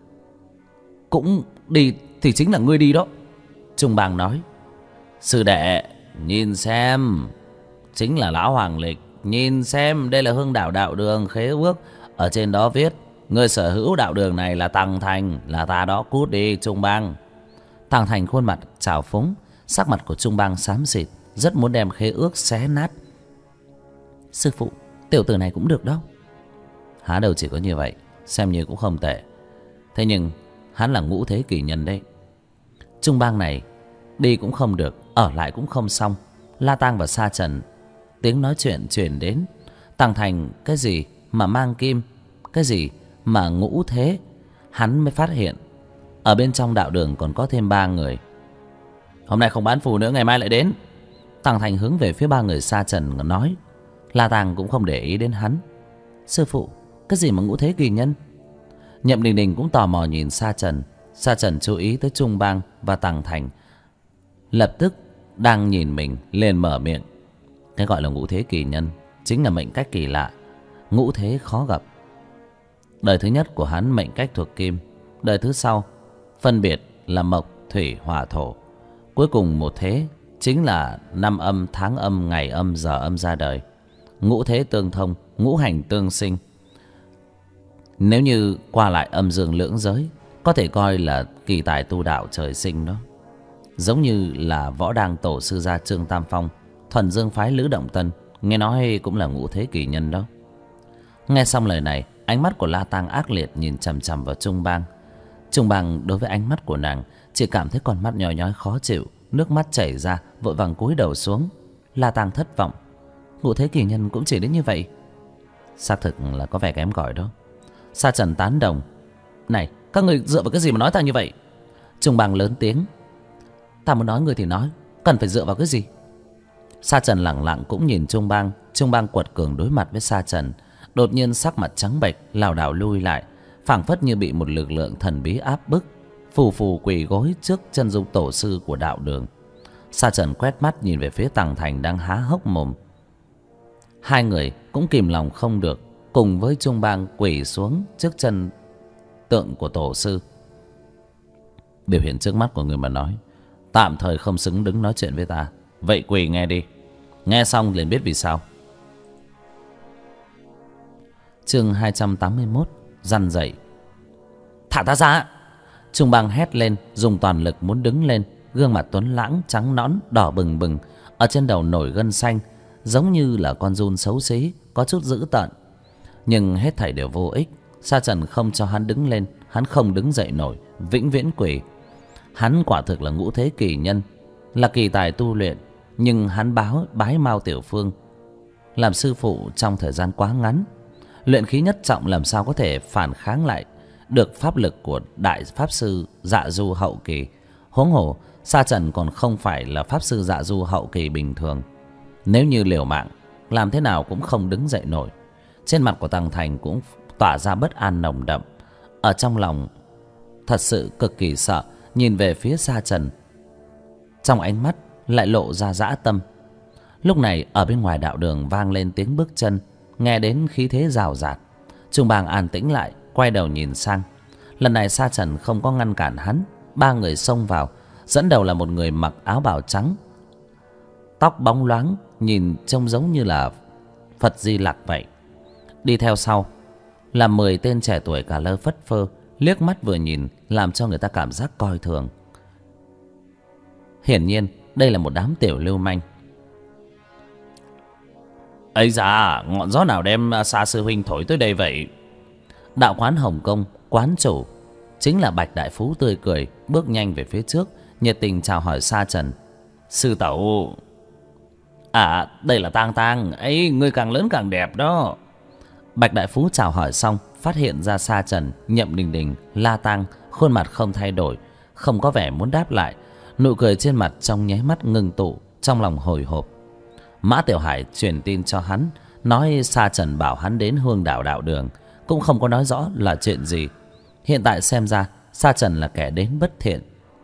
Cũng đi thì chính là ngươi đi đó. Trung Bang nói. Sư đệ, nhìn xem, chính là lão Hoàng Lịch. Nhìn xem, đây là Hương Đạo đạo đường khế ước. Ở trên đó viết người sở hữu đạo đường này là Tằng Thành, là ta đó, cút đi Trung Bang. Tằng Thành khuôn mặt trào phúng, sắc mặt của Trung Bang xám xịt, rất muốn đem khế ước xé nát. Sư phụ, tiểu tử này cũng được đâu. Há đâu chỉ có như vậy, xem như cũng không tệ. Thế nhưng hắn là ngũ thế kỷ nhân đấy. Trung Bang này đi cũng không được, ở lại cũng không xong. La Tăng và Sa Trần tiếng nói chuyện truyền đến. Tằng Thành cái gì mà mang kim, cái gì mà ngũ thế. Hắn mới phát hiện ở bên trong đạo đường còn có thêm ba người. Hôm nay không bán phù nữa, ngày mai lại đến. Tằng Thành hướng về phía ba người Sa Trần nói. La Tăng cũng không để ý đến hắn. Sư phụ, cái gì mà ngũ thế kỳ nhân? Nhậm Đình Đình cũng tò mò nhìn Sa Trần. Sa Trần chú ý tới Trung Bang và Tằng Thành, lập tức đang nhìn mình liền mở miệng. Cái gọi là ngũ thế kỳ nhân chính là mệnh cách kỳ lạ, ngũ thế khó gặp. Đời thứ nhất của hắn mệnh cách thuộc kim, đời thứ sau phân biệt là mộc, thủy, hỏa, thổ. Cuối cùng một thế chính là năm âm, tháng âm, ngày âm, giờ âm ra đời. Ngũ thế tương thông, ngũ hành tương sinh. Nếu như qua lại âm dương lưỡng giới, có thể coi là kỳ tài tu đạo trời sinh đó. giống như là võ đăng tổ sư gia Trương Tam Phong, thuần dương phái Lữ Động Tân, nghe nói cũng là ngũ thế kỷ nhân đó. Nghe xong lời này, ánh mắt của La Tang ác liệt nhìn chằm chằm vào Trung Bang. Trung Bang đối với ánh mắt của nàng chỉ cảm thấy con mắt nhói nhói khó chịu, nước mắt chảy ra, vội vàng cúi đầu xuống. La Tang thất vọng, ngũ thế kỷ nhân cũng chỉ đến như vậy. Xác thực là có vẻ kém cỏi đó. Sa Trần tán đồng. Này, các người dựa vào cái gì mà nói ta như vậy? Trung Bang lớn tiếng. Ta muốn nói người thì nói, cần phải dựa vào cái gì? Sa Trần lẳng lặng cũng nhìn Trung Bang. Trung Bang quật cường đối mặt với Sa Trần, đột nhiên sắc mặt trắng bệch, lảo đảo lui lại, phảng phất như bị một lực lượng thần bí áp bức, phù phù quỳ gối trước chân dung tổ sư của đạo đường. Sa Trần quét mắt nhìn về phía Tằng Thành đang há hốc mồm. Hai người cũng kìm lòng không được, cùng với Trung Bang quỳ xuống trước chân tượng của tổ sư. Biểu hiện trước mắt của người mà nói, tạm thời không xứng đứng nói chuyện với ta. Vậy quỳ nghe đi. Nghe xong liền biết vì sao. Chương hai trăm tám mươi mốt, răn dậy. Thả ta ra! Trung Bang hét lên, dùng toàn lực muốn đứng lên. Gương mặt tuấn lãng, trắng nõn, đỏ bừng bừng, ở trên đầu nổi gân xanh, giống như là con giun xấu xí, có chút dữ tợn. Nhưng hết thảy đều vô ích. Sa Trần không cho hắn đứng lên, hắn không đứng dậy nổi, vĩnh viễn quỳ. Hắn quả thực là ngũ thế kỷ nhân, là kỳ tài tu luyện, nhưng hắn báo bái Mao Tiểu Phương làm sư phụ trong thời gian quá ngắn. Luyện khí nhất trọng làm sao có thể phản kháng lại được pháp lực của đại pháp sư Dạ Du hậu kỳ. Huống hồ Sa Trần còn không phải là pháp sư Dạ Du hậu kỳ bình thường. Nếu như liều mạng, làm thế nào cũng không đứng dậy nổi. Trên mặt của Tằng Thành cũng tỏa ra bất an nồng đậm. Ở trong lòng thật sự cực kỳ sợ, nhìn về phía Sa Trần, trong ánh mắt lại lộ ra dã tâm. Lúc này ở bên ngoài đạo đường vang lên tiếng bước chân, nghe đến khí thế rào rạt. Trung Bang an tĩnh lại, quay đầu nhìn sang. Lần này Sa Trần không có ngăn cản hắn. Ba người xông vào, dẫn đầu là một người mặc áo bào trắng, tóc bóng loáng, nhìn trông giống như là Phật Di Lặc vậy. Đi theo sau là mười tên trẻ tuổi cả lơ phất phơ, liếc mắt vừa nhìn làm cho người ta cảm giác coi thường. Hiển nhiên đây là một đám tiểu lưu manh. Ấy da, ngọn gió nào đem Sa sư huynh thổi tới đây vậy? Đạo quán Hồng Kông, quán chủ chính là Bạch Đại Phú tươi cười, bước nhanh về phía trước, nhiệt tình chào hỏi Sa Trần. Sư tẩu. À, đây là Tang Tang, ấy, ngươi càng lớn càng đẹp đó. Bạch Đại Phú chào hỏi xong, phát hiện ra Sa Trần, Nhậm Đình Đình, La Tang, khuôn mặt không thay đổi, không có vẻ muốn đáp lại. Nụ cười trên mặt trong nháy mắt ngưng tụ, trong lòng hồi hộp. Mã Tiểu Hải truyền tin cho hắn, nói Sa Trần bảo hắn đến Hương Đảo đạo đường, cũng không có nói rõ là chuyện gì. Hiện tại xem ra Sa Trần là kẻ đến bất thiện.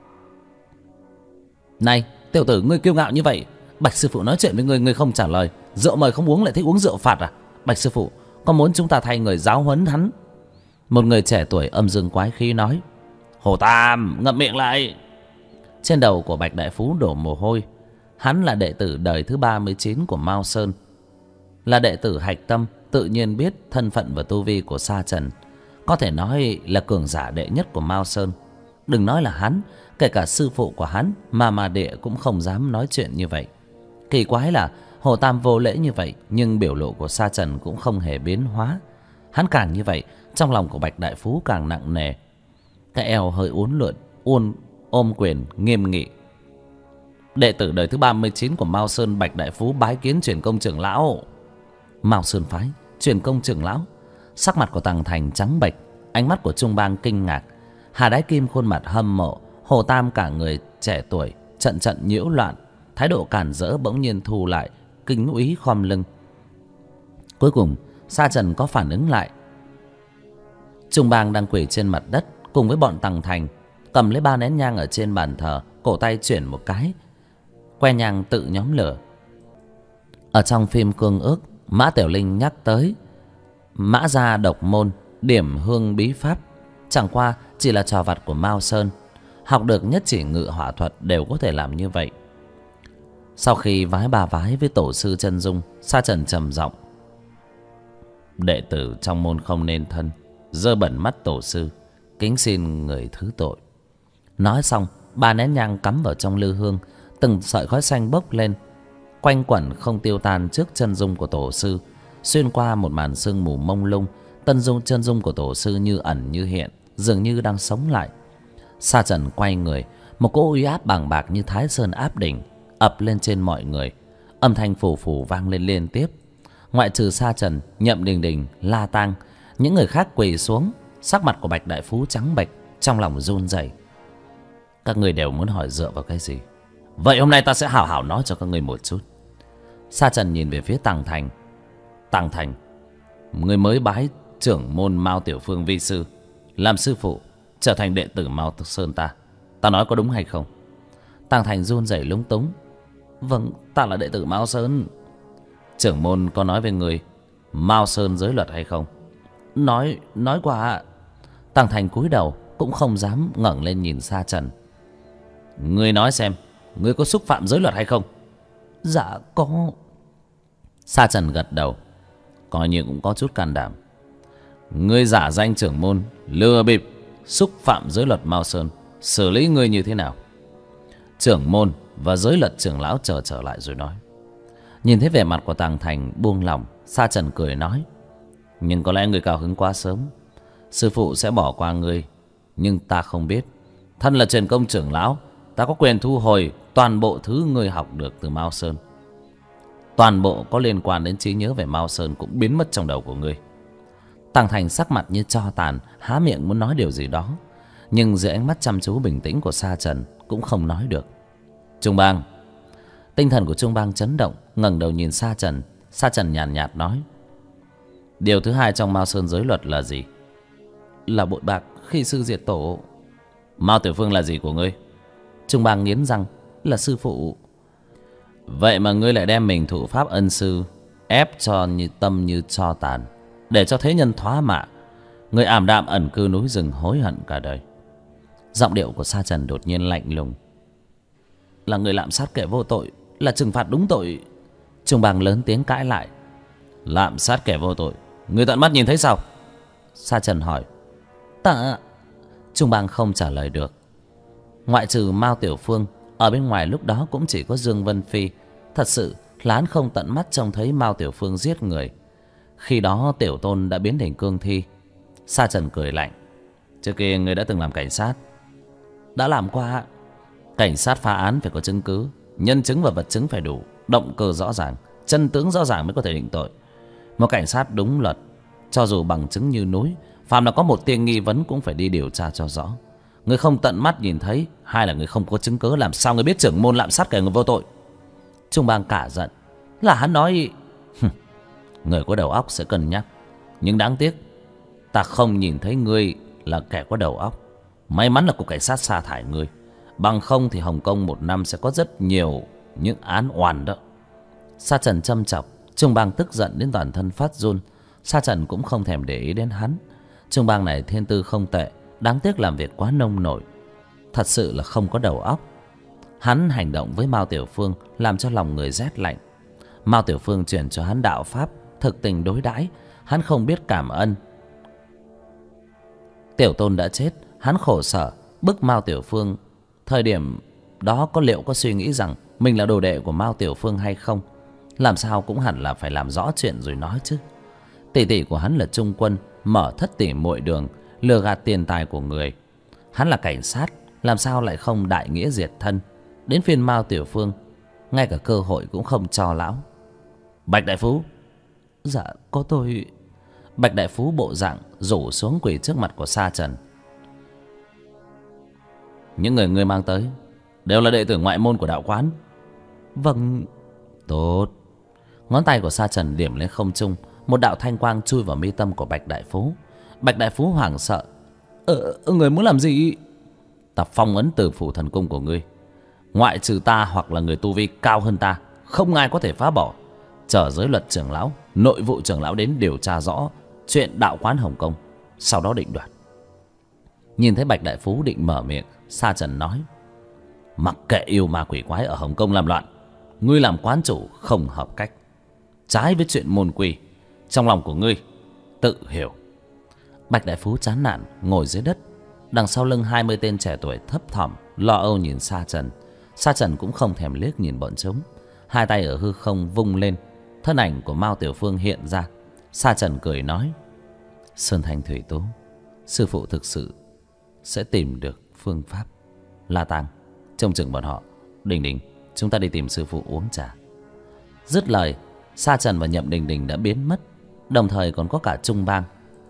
Này, tiểu tử, ngươi kiêu ngạo như vậy, Bạch sư phụ nói chuyện với ngươi, ngươi không trả lời. Rượu mời không uống lại thích uống rượu phạt à? Bạch sư phụ có muốn chúng ta thay người giáo huấn hắn? Một người trẻ tuổi âm dương quái khí nói. Hồ Tam, ngậm miệng lại. Trên đầu của Bạch Đại Phú đổ mồ hôi. Hắn là đệ tử đời thứ ba mươi chín của Mao Sơn, là đệ tử hạch tâm, tự nhiên biết thân phận và tu vi của Sa Trần, có thể nói là cường giả đệ nhất của Mao Sơn. Đừng nói là hắn, kể cả sư phụ của hắn mà mà địa cũng không dám nói chuyện như vậy. Kỳ quái là Hồ Tam vô lễ như vậy, nhưng biểu lộ của Sa Trần cũng không hề biến hóa. Hắn càng như vậy, trong lòng của Bạch Đại Phú càng nặng nề. Cái eo hơi uốn lượn, uôn ôm quyền nghiêm nghị. Đệ tử đời thứ ba mươi chín của Mao Sơn Bạch Đại Phú bái kiến truyền công trưởng lão. Mao Sơn phái truyền công trưởng lão. Sắc mặt của Tằng Thành trắng bệch, ánh mắt của Trung Bang kinh ngạc. Hà Đái Kim khuôn mặt hâm mộ. Hồ Tam cả người trẻ tuổi trận trận nhiễu loạn, thái độ cản rỡ bỗng nhiên thu lại, kính úy khom lưng. Cuối cùng Sa Trần có phản ứng lại. Trung Bang đang quỳ trên mặt đất cùng với bọn Tằng Thành, cầm lấy ba nén nhang ở trên bàn thờ, cổ tay chuyển một cái, que nhang tự nhóm lửa. Ở trong phim Cương Ước, Mã Tiểu Linh nhắc tới Mã gia độc môn điểm hương bí pháp, chẳng qua chỉ là trò vặt của Mao Sơn. Học được nhất chỉ ngự hỏa thuật đều có thể làm như vậy. Sau khi vái bà vái với tổ sư chân dung, Sa Trần trầm giọng. Đệ tử trong môn không nên thân, dơ bẩn mắt tổ sư, kính xin người thứ tội. Nói xong ba nén nhang cắm vào trong lư hương, từng sợi khói xanh bốc lên, quanh quẩn không tiêu tan trước chân dung của tổ sư. Xuyên qua một màn sương mù mông lung, tân dung chân dung của tổ sư như ẩn như hiện, dường như đang sống lại. Sa Trần quay người, một cỗ uy áp bàng bạc như Thái Sơn áp đỉnh ập lên trên mọi người. Âm thanh phù phù vang lên liên tiếp. Ngoại trừ Sa Trần, Nhậm Đình Đình, La Tang, những người khác quỳ xuống. Sắc mặt của Bạch Đại Phú trắng bệch, trong lòng run rẩy. Các người đều muốn hỏi dựa vào cái gì? Vậy hôm nay ta sẽ hảo hảo nói cho các người một chút. Sa Trần nhìn về phía Tàng Thành. Tàng Thành, người mới bái trưởng môn Mao Tiểu Phương vi sư, làm sư phụ, trở thành đệ tử Mao Sơn ta. Ta nói có đúng hay không? Tàng Thành run rẩy lúng túng. Vâng, ta là đệ tử Mao Sơn. Trưởng môn có nói về người Mao Sơn giới luật hay không? Nói, nói qua. Tàng Thành cúi đầu, cũng không dám ngẩng lên nhìn Sa Trần. Ngươi nói xem, ngươi có xúc phạm giới luật hay không? Dạ có. Sa Trần gật đầu, coi như cũng có chút can đảm. Ngươi giả danh trưởng môn, lừa bịp, xúc phạm giới luật Mao Sơn, xử lý ngươi như thế nào? Trưởng môn và giới luật trưởng lão chờ trở lại rồi nói. Nhìn thấy vẻ mặt của Tàng Thành buông lỏng, Sa Trần cười nói. Nhưng có lẽ ngươi cao hứng quá sớm. Sư phụ sẽ bỏ qua ngươi, nhưng ta không biết. Thân là truyền công trưởng lão, ta có quyền thu hồi toàn bộ thứ ngươi học được từ Mao Sơn. Toàn bộ có liên quan đến trí nhớ về Mao Sơn cũng biến mất trong đầu của ngươi. Tàng Thành sắc mặt như tro tàn, há miệng muốn nói điều gì đó, nhưng dưới ánh mắt chăm chú bình tĩnh của Sa Trần cũng không nói được. Trung Bang. Tinh thần của Trung Bang chấn động, ngẩng đầu nhìn Sa Trần. Sa Trần nhàn nhạt, nhạt nói. Điều thứ hai trong Mao Sơn giới luật là gì? Là bội bạc khi sư diệt tổ. Mao Tiểu Phương là gì của ngươi? Trung Bang nghiến răng. Là sư phụ. Vậy mà ngươi lại đem mình thụ pháp ân sư ép cho như tâm như tro tàn, để cho thế nhân thoá mạ. Ngươi ảm đạm ẩn cư núi rừng, hối hận cả đời. Giọng điệu của Sa Trần đột nhiên lạnh lùng. Là người lạm sát kẻ vô tội, là trừng phạt đúng tội. Trung Bang lớn tiếng cãi lại. Lạm sát kẻ vô tội, ngươi tận mắt nhìn thấy sao? Sa Trần hỏi. Ta... Trung Bang không trả lời được. Ngoại trừ Mao Tiểu Phương, ở bên ngoài lúc đó cũng chỉ có Dương Vân Phi. Thật sự là hắn không tận mắt trông thấy Mao Tiểu Phương giết người. Khi đó Tiểu Tôn đã biến thành cương thi. Sa Trần cười lạnh. Trước kia ngươi đã từng làm cảnh sát. Đã làm qua. Cảnh sát phá án phải có chứng cứ, nhân chứng và vật chứng phải đủ, động cơ rõ ràng, chân tướng rõ ràng mới có thể định tội. Một cảnh sát đúng luật, cho dù bằng chứng như núi, phàm là có một tia nghi vấn cũng phải đi điều tra cho rõ. Người không tận mắt nhìn thấy, hay là người không có chứng cứ, làm sao người biết trưởng môn lạm sát kẻ người vô tội? Trung Bang cả giận. Là hắn nói. Người có đầu óc sẽ cân nhắc, nhưng đáng tiếc ta không nhìn thấy ngươi là kẻ có đầu óc. May mắn là cục cảnh sát sa thải ngươi, bằng không thì Hồng Kông một năm sẽ có rất nhiều những án oan đó. Sa Trần châm chọc. Trung Bang tức giận đến toàn thân phát run. Sa Trần cũng không thèm để ý đến hắn. Trung Bang này thiên tư không tệ, đáng tiếc làm việc quá nông nổi, thật sự là không có đầu óc. Hắn hành động với Mao Tiểu Phương làm cho lòng người rét lạnh. Mao Tiểu Phương truyền cho hắn đạo pháp, thực tình đối đãi, hắn không biết cảm ơn. Tiểu Tôn đã chết, hắn khổ sở bức Mao Tiểu Phương. Thời điểm đó có liệu có suy nghĩ rằng mình là đồ đệ của Mao Tiểu Phương hay không? Làm sao cũng hẳn là phải làm rõ chuyện rồi nói chứ. Tỷ tỷ của hắn là Trung Quân, mở thất tỷ muội đường, lừa gạt tiền tài của người. Hắn là cảnh sát, làm sao lại không đại nghĩa diệt thân? Đến phiên Mao Tiểu Phương, ngay cả cơ hội cũng không cho lão. Bạch Đại Phú. Dạ có tôi. Bạch Đại Phú bộ dạng rủ xuống quỳ trước mặt của Sa Trần. Những người ngươi mang tới đều là đệ tử ngoại môn của đạo quán. Vâng. Tốt. Ngón tay của Sa Trần điểm lên không trung, một đạo thanh quang chui vào mi tâm của Bạch Đại Phú. Bạch Đại Phú hoảng sợ. Ờ, người muốn làm gì? Ta phong ấn Tử Phủ thần cung của ngươi, ngoại trừ ta hoặc là người tu vi cao hơn ta, không ai có thể phá bỏ. Chờ giới luật trưởng lão, nội vụ trưởng lão đến điều tra rõ chuyện đạo quán Hồng Kông, sau đó định đoạt. Nhìn thấy Bạch Đại Phú định mở miệng, Sa Trần nói. Mặc kệ yêu ma quỷ quái ở Hồng Kông làm loạn, ngươi làm quán chủ không hợp cách, trái với chuyện môn quy. Trong lòng của ngươi tự hiểu. Bạch Đại Phú chán nản ngồi dưới đất. Đằng sau lưng hai mươi tên trẻ tuổi thấp thỏm lo âu nhìn Sa Trần. Sa Trần cũng không thèm liếc nhìn bọn chúng, hai tay ở hư không vung lên, thân ảnh của Mao Tiểu Phương hiện ra. Sa Trần cười nói: Sơn Thanh Thủy Tú, sư phụ thực sự sẽ tìm được phương pháp. La Tàng, trông chừng bọn họ. Đình Đình, chúng ta đi tìm sư phụ uống trà. Dứt lời, Sa Trần và Nhậm Đình Đình đã biến mất, đồng thời còn có cả Trung Bang.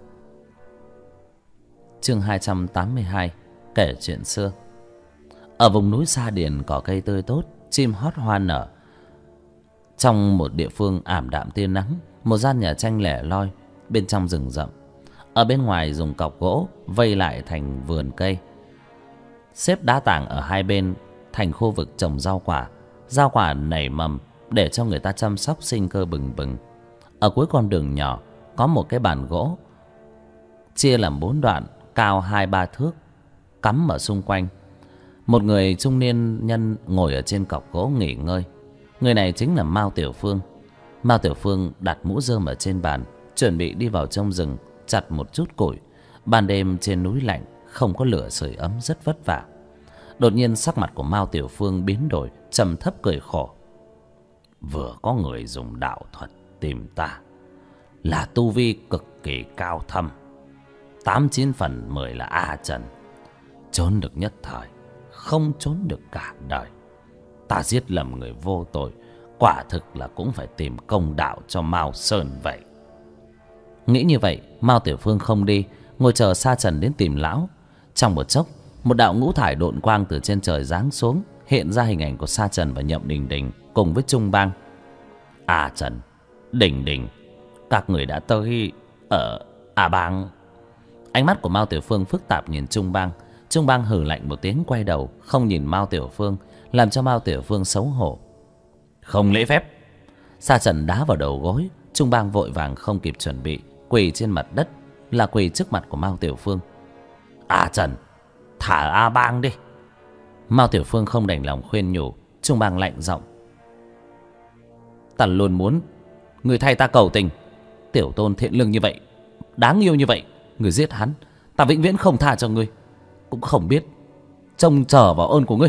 Chương hai trăm tám mươi hai, kể chuyện xưa. Ở vùng núi Sa Điền, cỏ cây tươi tốt, chim hót hoa nở. Trong một địa phương ảm đạm tia nắng, một gian nhà tranh lẻ loi bên trong rừng rậm. Ở bên ngoài dùng cọc gỗ vây lại thành vườn cây, xếp đá tảng ở hai bên thành khu vực trồng rau quả. Rau quả nảy mầm để cho người ta chăm sóc, sinh cơ bừng bừng. Ở cuối con đường nhỏ có một cái bàn gỗ chia làm bốn đoạn, cao hai ba thước, cắm ở xung quanh. Một người trung niên nhân ngồi ở trên cọc gỗ nghỉ ngơi. Người này chính là Mao Tiểu Phương. Mao Tiểu Phương đặt mũ rơm ở trên bàn, chuẩn bị đi vào trong rừng chặt một chút củi. Ban đêm trên núi lạnh, không có lửa sưởi ấm, rất vất vả. Đột nhiên sắc mặt của Mao Tiểu Phương biến đổi, trầm thấp cười khổ. Vừa có người dùng đạo thuật tìm ta, là tu vi cực kỳ cao thâm, tám chín phần mười là A Trần. Trốn được nhất thời, không trốn được cả đời. Ta giết lầm người vô tội, quả thực là cũng phải tìm công đạo cho Mao Sơn vậy. Nghĩ như vậy, Mao Tiểu Phương không đi, ngồi chờ Sa Trần đến tìm lão. Trong một chốc, một đạo ngũ thải độn quang từ trên trời giáng xuống, hiện ra hình ảnh của Sa Trần và Nhậm Đình Đình cùng với Trung Bang. A Trần, Đình Đình, các người đã tới ở A Bang. Ánh mắt của Mao Tiểu Phương phức tạp nhìn Trung Bang. Trung Bang hừ lạnh một tiếng, quay đầu không nhìn Mao Tiểu Phương, làm cho Mao Tiểu Phương xấu hổ. Không lễ phép. Sa Trần đá vào đầu gối. Trung Bang vội vàng không kịp chuẩn bị, quỳ trên mặt đất, là quỳ trước mặt của Mao Tiểu Phương. A Trần, thả A Bang đi. Mao Tiểu Phương không đành lòng khuyên nhủ. Trung Bang lạnh giọng: Ta luôn muốn người thay ta cầu tình. Tiểu tôn thiện lương như vậy, đáng yêu như vậy, người giết hắn, ta vĩnh viễn không tha cho ngươi. Cũng không biết trông chờ vào ơn của ngươi.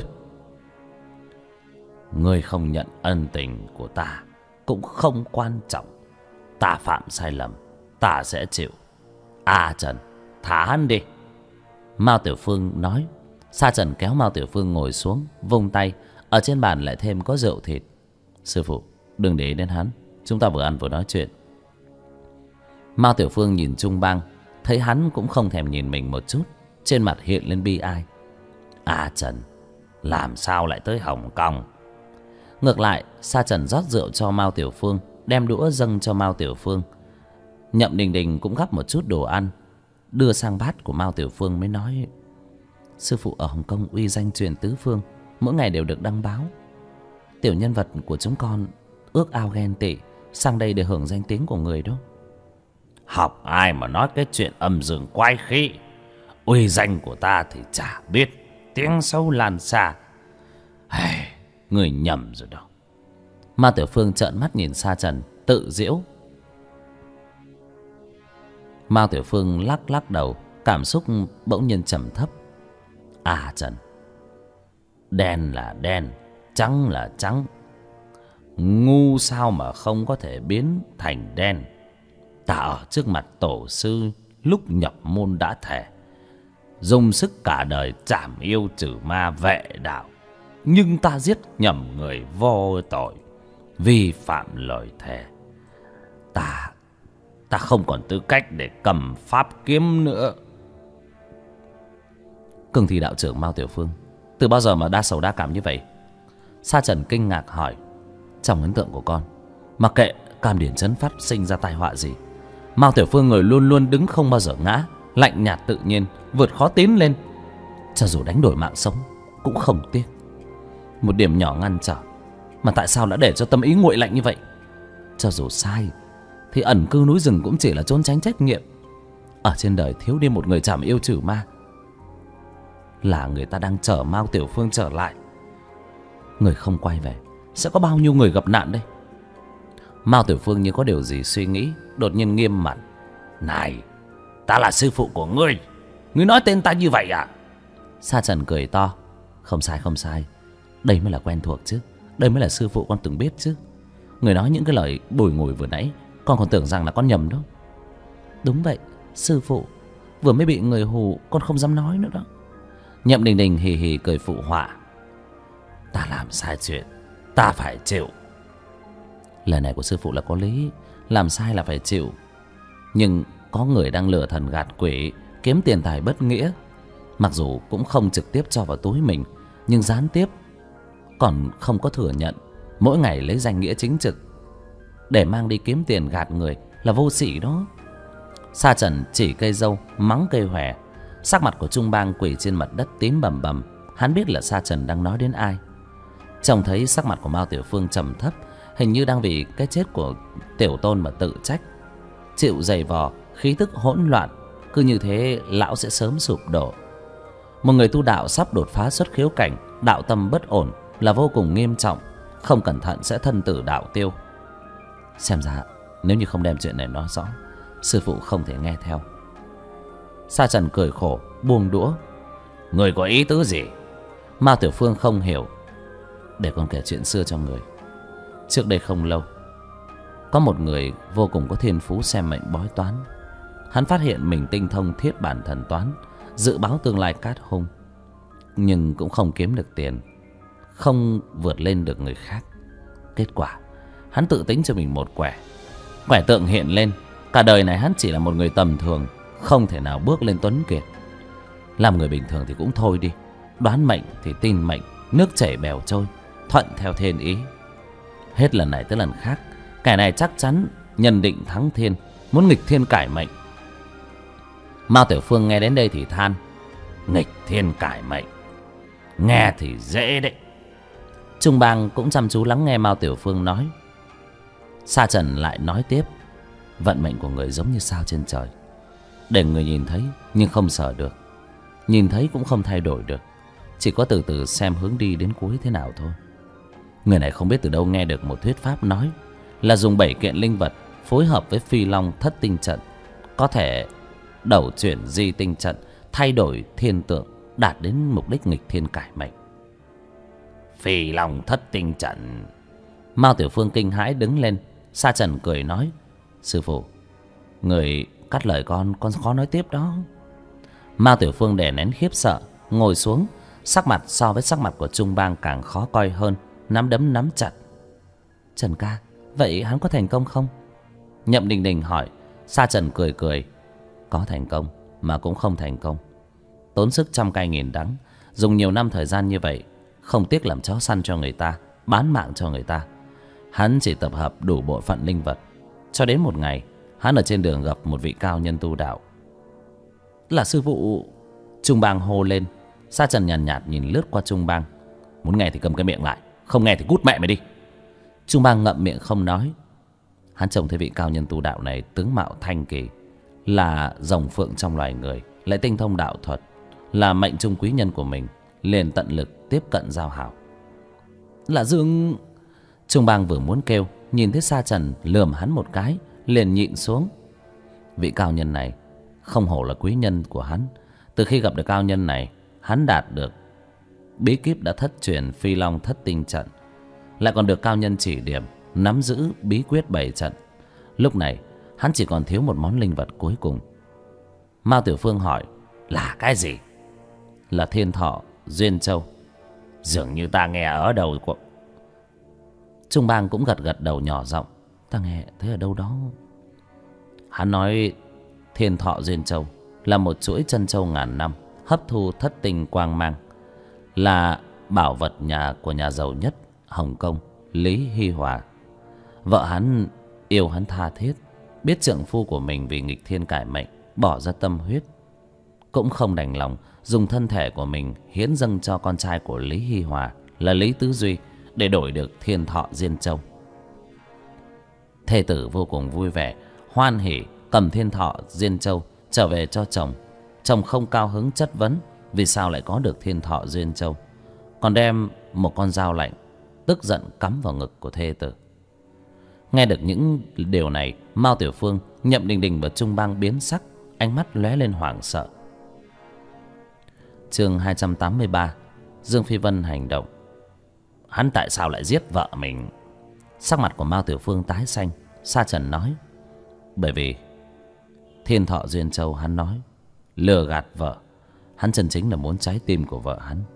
Ngươi không nhận ân tình của ta cũng không quan trọng. Ta phạm sai lầm, ta sẽ chịu. A Trần, thả hắn đi. Mao Tiểu Phương nói. Sa Trần kéo Mao Tiểu Phương ngồi xuống, vung tay. Ở trên bàn lại thêm có rượu thịt. Sư phụ, đừng để ý đến hắn, chúng ta vừa ăn vừa nói chuyện. Mao Tiểu Phương nhìn Trung Bang, thấy hắn cũng không thèm nhìn mình một chút, trên mặt hiện lên bi ai. A Trần, làm sao lại tới Hồng Kông? Ngược lại, Sa Trần rót rượu cho Mao Tiểu Phương, đem đũa dâng cho Mao Tiểu Phương. Nhậm Đình Đình cũng gắp một chút đồ ăn, đưa sang bát của Mao Tiểu Phương, mới nói: Sư phụ ở Hồng Kông uy danh truyền tứ phương, mỗi ngày đều được đăng báo. Tiểu nhân vật của chúng con ước ao ghen tị, sang đây để hưởng danh tiếng của người đó. Học ai mà nói cái chuyện âm dương quái khí. Uy danh của ta thì chả biết, tiếng sâu lan xa. Hey, người nhầm rồi đó. Mao Tiểu Phương trợn mắt nhìn Sa Trần, tự giễu. Mao Tiểu Phương lắc lắc đầu, cảm xúc bỗng nhiên trầm thấp. À Trần, đen là đen, trắng là trắng. Ngu sao mà không có thể biến thành đen. Ta ở trước mặt tổ sư, lúc nhập môn đã thề dùng sức cả đời trảm yêu trừ ma vệ đạo, nhưng ta giết nhầm người vô tội, vi phạm lời thề. Ta Ta không còn tư cách để cầm pháp kiếm nữa. Cường Thị đạo trưởng Mao Tiểu Phương, từ bao giờ mà đa sầu đa cảm như vậy? Sa Trần kinh ngạc hỏi. Trong ấn tượng của con, mặc kệ Cam Điển Chấn phát sinh ra tai họa gì, Mao Tiểu Phương người luôn luôn đứng không bao giờ ngã, lạnh nhạt tự nhiên, vượt khó tiến lên. Cho dù đánh đổi mạng sống cũng không tiếc. Một điểm nhỏ ngăn trở mà tại sao đã để cho tâm ý nguội lạnh như vậy? Cho dù sai thì ẩn cư núi rừng cũng chỉ là trốn tránh trách nhiệm. Ở trên đời thiếu đi một người trảm yêu trừ ma, là người ta đang chở Mao Tiểu Phương trở lại. Người không quay về, sẽ có bao nhiêu người gặp nạn đây? Mao Tiểu Phương như có điều gì suy nghĩ, đột nhiên nghiêm mặt. Này, ta là sư phụ của ngươi, ngươi nói tên ta như vậy à? Sa Trần cười to. Không sai không sai, đây mới là quen thuộc chứ. Đây mới là sư phụ con từng biết chứ. Người nói những cái lời bùi ngùi vừa nãy con còn tưởng rằng là con nhầm đó. Đúng vậy sư phụ, vừa mới bị người hù con không dám nói nữa đó. Nhậm Đình Đình hì hì cười phụ họa. Ta làm sai chuyện, ta phải chịu. Lời này của sư phụ là có lý, làm sai là phải chịu. Nhưng có người đang lừa thần gạt quỷ, kiếm tiền tài bất nghĩa. Mặc dù cũng không trực tiếp cho vào túi mình, nhưng gián tiếp còn không có thừa nhận, mỗi ngày lấy danh nghĩa chính trực để mang đi kiếm tiền gạt người là vô sỉ đó. Sa Trần chỉ cây dâu mắng cây hòe. Sắc mặt của Trung Bang quỳ trên mặt đất tím bầm bầm. Hắn biết là Sa Trần đang nói đến ai. Trông thấy sắc mặt của Mao Tiểu Phương trầm thấp, hình như đang vì cái chết của tiểu tôn mà tự trách, chịu giày vò, khí tức hỗn loạn. Cứ như thế lão sẽ sớm sụp đổ. Một người tu đạo sắp đột phá xuất khiếu cảnh, đạo tâm bất ổn là vô cùng nghiêm trọng, không cẩn thận sẽ thân tử đạo tiêu. Xem ra nếu như không đem chuyện này nói rõ, sư phụ không thể nghe theo. Sa Trần cười khổ buông đũa. Người có ý tứ gì? Mao Tiểu Phương không hiểu. Để con kể chuyện xưa cho người. Trước đây không lâu, có một người vô cùng có thiên phú xem mệnh bói toán. Hắn phát hiện mình tinh thông thiết bản thần toán, dự báo tương lai cát hung, nhưng cũng không kiếm được tiền, không vượt lên được người khác. Kết quả hắn tự tính cho mình một quẻ. Quẻ tượng hiện lên, cả đời này hắn chỉ là một người tầm thường, không thể nào bước lên tuấn kiệt. Làm người bình thường thì cũng thôi đi, đoán mệnh thì tin mệnh, nước chảy bèo trôi, thuận theo thiên ý. Hết lần này tới lần khác, kẻ này chắc chắn nhân định thắng thiên, muốn nghịch thiên cải mệnh. Mao Tiểu Phương nghe đến đây thì than. Nghịch thiên cải mệnh, nghe thì dễ đấy. Trung Bang cũng chăm chú lắng nghe Mao Tiểu Phương nói. Sa Trần lại nói tiếp. Vận mệnh của người giống như sao trên trời, để người nhìn thấy nhưng không sờ được, nhìn thấy cũng không thay đổi được, chỉ có từ từ xem hướng đi đến cuối thế nào thôi. Người này không biết từ đâu nghe được một thuyết pháp nói là dùng bảy kiện linh vật phối hợp với Phi Long Thất Tinh Trận, có thể đầu chuyển di tinh trận, thay đổi thiên tượng, đạt đến mục đích nghịch thiên cải mệnh. Phi Long Thất Tinh Trận. Mao Tiểu Phương kinh hãi đứng lên. Sa Trần cười nói. Sư phụ, người cắt lời con, con khó nói tiếp đó. Mao Tiểu Phương đè nén khiếp sợ, ngồi xuống. Sắc mặt so với sắc mặt của Trung Bang càng khó coi hơn, nắm đấm nắm chặt. Trần ca, vậy hắn có thành công không? Nhậm Đình Đình hỏi. Sa Trần cười cười. Có thành công mà cũng không thành công. Tốn sức trăm cay nghìn đắng, dùng nhiều năm thời gian như vậy, không tiếc làm chó săn cho người ta, bán mạng cho người ta. Hắn chỉ tập hợp đủ bộ phận linh vật, cho đến một ngày hắn ở trên đường gặp một vị cao nhân tu đạo. Là sư phụ. Trung Bang hô lên. Sa Trần nhàn nhạt, nhạt nhìn lướt qua Trung Bang. Muốn nghe thì cầm cái miệng lại, không nghe thì cút mẹ mày đi. Trung Bang ngậm miệng không nói. Hắn trông thấy vị cao nhân tu đạo này tướng mạo thanh kỳ, là rồng phượng trong loài người, lại tinh thông đạo thuật, là mệnh trung quý nhân của mình, liền tận lực tiếp cận giao hảo. Là Dương. Trung Bang vừa muốn kêu, nhìn thấy Sa Trần lườm hắn một cái, liền nhịn xuống. Vị cao nhân này không hổ là quý nhân của hắn. Từ khi gặp được cao nhân này, hắn đạt được bí kíp đã thất truyền Phi Long Thất Tinh Trận, lại còn được cao nhân chỉ điểm nắm giữ bí quyết bảy trận. Lúc này hắn chỉ còn thiếu một món linh vật cuối cùng. Mao Tiểu Phương hỏi. Là cái gì? Là Thiên Thọ Duyên Châu. Dường như ta nghe ở đâu của... Trung Bang cũng gật gật đầu nhỏ giọng. Ta nghe thấy ở đâu đó. Hắn nói Thiên Thọ Duyên Châu là một chuỗi chân châu ngàn năm, hấp thu thất tinh quang mang, là bảo vật nhà của nhà giàu nhất Hồng Kông, Lý Hy Hòa. Vợ hắn yêu hắn tha thiết, biết trượng phu của mình vì nghịch thiên cải mệnh bỏ ra tâm huyết, cũng không đành lòng dùng thân thể của mình hiến dâng cho con trai của Lý Hy Hòa là Lý Tứ Duy để đổi được Thiên Thọ Diên Châu. Thê tử vô cùng vui vẻ, hoan hỉ cầm Thiên Thọ Diên Châu trở về cho chồng. Chồng không cao hứng chất vấn vì sao lại có được Thiên Thọ Diên Châu, còn đem một con dao lạnh tức giận cắm vào ngực của thê tử. Nghe được những điều này, Mao Tiểu Phương, Nhậm Đình Đình và Trung Bang biến sắc, ánh mắt lóe lên hoảng sợ. Chương hai trăm tám mươi ba. Dương Phi Vân hành động. Hắn tại sao lại giết vợ mình? Sắc mặt của Mao Tiểu Phương tái xanh. Sa Trần nói, bởi vì Thiên Thọ Duyên Châu hắn nói lừa gạt vợ. Hắn chân chính là muốn trái tim của vợ hắn.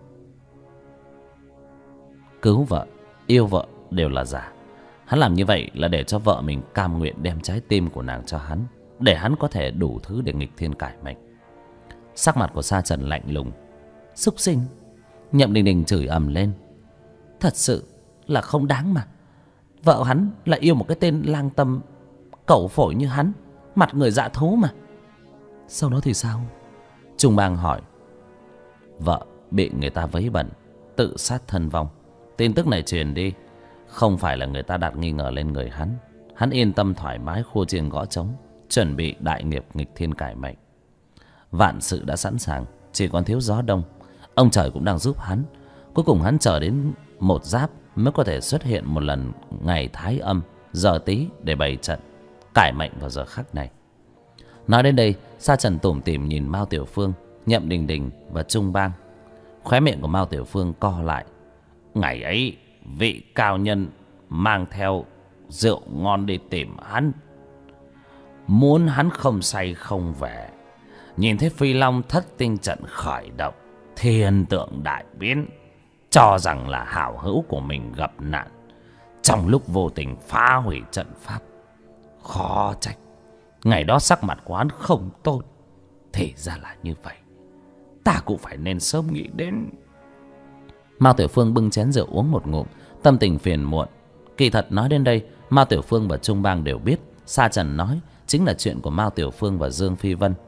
Cứu vợ, yêu vợ đều là giả. Hắn làm như vậy là để cho vợ mình cam nguyện đem trái tim của nàng cho hắn, để hắn có thể đủ thứ để nghịch thiên cải mệnh. Sắc mặt của Sa Trần lạnh lùng. Súc sinh. Nhậm Đình Đình chửi ầm lên. Thật sự là không đáng mà. Vợ hắn lại yêu một cái tên lang tâm cẩu phổi như hắn, mặt người dạ thú mà. Sau đó thì sao? Trung Bang hỏi. Vợ bị người ta vấy bẩn, tự sát thân vong. Tin tức này truyền đi, không phải là người ta đặt nghi ngờ lên người hắn. Hắn yên tâm thoải mái khua chiêng gõ trống, chuẩn bị đại nghiệp nghịch thiên cải mệnh. Vạn sự đã sẵn sàng, chỉ còn thiếu gió đông. Ông trời cũng đang giúp hắn. Cuối cùng hắn chờ đến một giáp mới có thể xuất hiện một lần ngày Thái Âm, giờ Tý để bày trận cải mệnh vào giờ khắc này. Nói đến đây, Sa Trần tủm tỉm nhìn Mao Tiểu Phương, Nhậm Đình Đình và Trung Bang. Khóe miệng của Mao Tiểu Phương co lại. Ngày ấy vị cao nhân mang theo rượu ngon đi tìm hắn, muốn hắn không say không về. Nhìn thấy Phi Long thất tinh trận khởi động, thiên tượng đại biến, cho rằng là hảo hữu của mình gặp nạn, trong lúc vô tình phá hủy trận pháp. Khó trách ngày đó sắc mặt của hắn không tốt. Thì ra là như vậy, ta cũng phải nên sớm nghĩ đến. Mao Tiểu Phương bưng chén rượu uống một ngụm, tâm tình phiền muộn. Kỳ thật nói đến đây, Mao Tiểu Phương và Trung Bang đều biết Sa Trần nói chính là chuyện của Mao Tiểu Phương và Dương Phi Vân.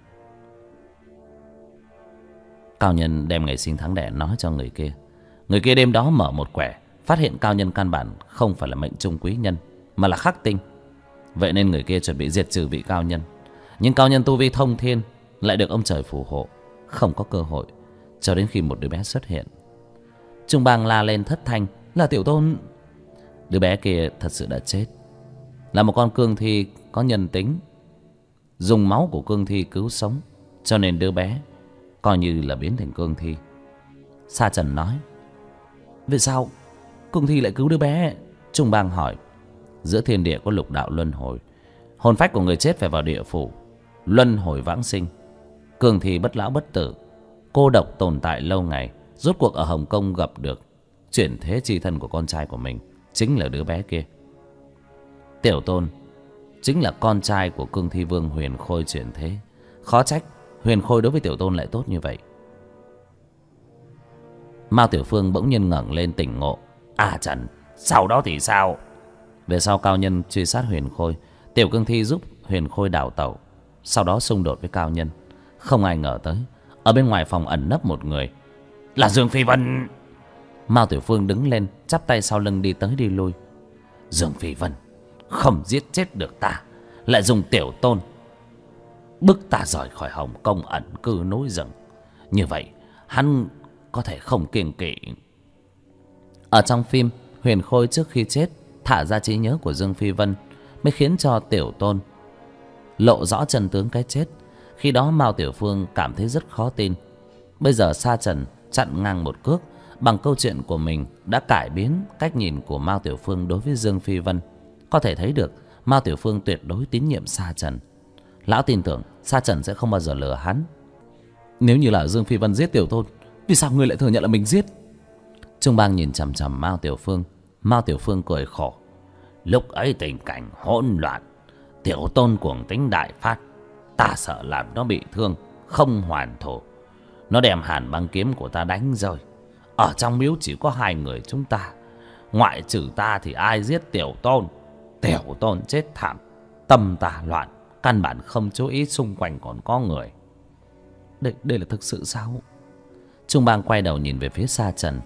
Cao nhân đem ngày sinh tháng đẻ nói cho người kia. Người kia đêm đó mở một quẻ, phát hiện cao nhân căn bản không phải là mệnh trung quý nhân, mà là khắc tinh. Vậy nên người kia chuẩn bị diệt trừ vị cao nhân. Nhưng cao nhân tu vi thông thiên lại được ông trời phù hộ, không có cơ hội, cho đến khi một đứa bé xuất hiện. Trung Bang la lên thất thanh, là Tiểu Tôn. Đứa bé kia thật sự đã chết, là một con cương thi có nhân tính, dùng máu của cương thi cứu sống, cho nên đứa bé coi như là biến thành cương thi. Sa Trần nói. Vì sao cương thi lại cứu đứa bé? Trung Bang hỏi. Giữa thiên địa có lục đạo luân hồi, hồn phách của người chết phải vào địa phủ luân hồi vãng sinh. Cương thi bất lão bất tử, cô độc tồn tại lâu ngày, rốt cuộc ở Hồng Kông gặp được chuyển thế chi thân của con trai của mình, chính là đứa bé kia. Tiểu Tôn chính là con trai của cương thi vương Huyền Khôi chuyển thế. Khó trách Huyền Khôi đối với Tiểu Tôn lại tốt như vậy. Mao Tiểu Phương bỗng nhiên ngẩng lên tỉnh ngộ. À Trần, sau đó thì sao? Về sau cao nhân truy sát Huyền Khôi, tiểu cương thi giúp Huyền Khôi đào tẩu, sau đó xung đột với cao nhân. Không ai ngờ tới ở bên ngoài phòng ẩn nấp một người, là Dương Phi Vân. Mao Tiểu Phương đứng lên, chắp tay sau lưng đi tới đi lui. Dương Phi Vân không giết chết được ta, lại dùng Tiểu Tôn bức ta rời khỏi Hồng Kông ẩn cư núi rừng. Như vậy hắn có thể không kiêng kỵ. Ở trong phim, Huyền Khôi trước khi chết thả ra trí nhớ của Dương Phi Vân, mới khiến cho Tiểu Tôn lộ rõ chân tướng cái chết. Khi đó Mao Tiểu Phương cảm thấy rất khó tin. Bây giờ Sa Trần chặn ngang một cước, bằng câu chuyện của mình đã cải biến cách nhìn của Mao Tiểu Phương đối với Dương Phi Vân. Có thể thấy được Mao Tiểu Phương tuyệt đối tín nhiệm Sa Trần. Lão tin tưởng Sa Trần sẽ không bao giờ lừa hắn. Nếu như là Dương Phi Vân giết Tiểu Tôn, vì sao ngươi lại thừa nhận là mình giết? Trung Bang nhìn chằm chằm Mao Tiểu Phương. Mao Tiểu Phương cười khổ. Lúc ấy tình cảnh hỗn loạn, Tiểu Tôn cuồng tính đại phát, ta sợ làm nó bị thương, không hoàn thổ. Nó đem hàn băng kiếm của ta đánh rơi. Ở trong miếu chỉ có hai người chúng ta, ngoại trừ ta thì ai giết Tiểu Tôn? Tiểu Tôn chết thảm, tâm ta loạn, căn bản không chú ý xung quanh còn có người. Đây, đây là thực sự sao? Trung Bang quay đầu nhìn về phía Sa Trần.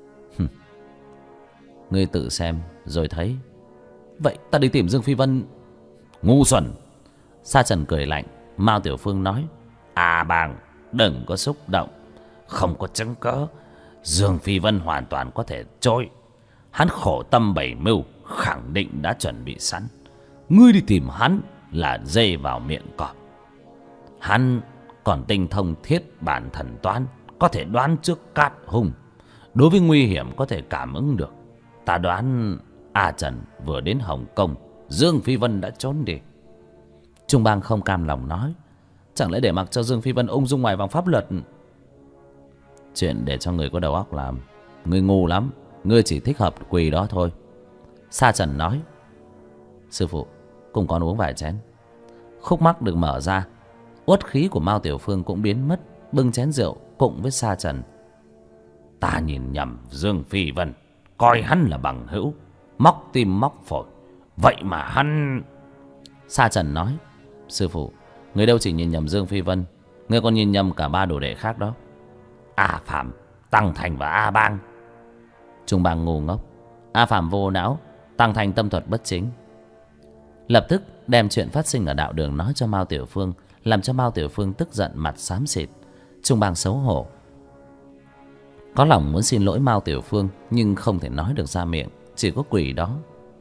Ngươi tự xem rồi thấy. Vậy ta đi tìm Dương Phi Vân. Ngu xuẩn. Sa Trần cười lạnh. Mao Tiểu Phương nói. À Bang, đừng có xúc động. Không có chứng cớ, Dương Phi Vân hoàn toàn có thể trôi. Hắn khổ tâm bày mưu, khẳng định đã chuẩn bị sẵn. Ngươi đi tìm hắn là dê vào miệng cọp. Hắn còn tinh thông thiết bản thần toán, có thể đoán trước cát hung. đối với nguy hiểm có thể cảm ứng được. Ta đoán A Trần vừa đến Hồng Kông, Dương Phi Vân đã trốn đi. Trung Bang không cam lòng nói: chẳng lẽ để mặc cho Dương Phi Vân ung dung ngoài vòng pháp luật? Chuyện để cho người có đầu óc làm. Ngươi ngu lắm, ngươi chỉ thích hợp quỳ đó thôi. Sa Trần nói: sư phụ, cùng con uống vài chén. Khúc mắc được mở ra, uất khí của Mao Tiểu Phương cũng biến mất, bưng chén rượu cùng với Sa Trần. Ta nhìn nhầm Dương Phi Vân, coi hắn là bằng hữu, móc tim móc phổi, vậy mà hắn... Sa Trần nói: sư phụ, người đâu chỉ nhìn nhầm Dương Phi Vân, người còn nhìn nhầm cả ba đồ đệ khác đó. A Phạm, Tăng Thành và A Bang. Trung Bang ngu ngốc. A Phạm vô não, Tăng Thành tâm thuật bất chính. Lập tức đem chuyện phát sinh ở đạo đường nói cho Mao Tiểu Phương, làm cho Mao Tiểu Phương tức giận mặt xám xịt. Trung Bang xấu hổ, có lòng muốn xin lỗi Mao Tiểu Phương nhưng không thể nói được ra miệng, chỉ có quỳ đó.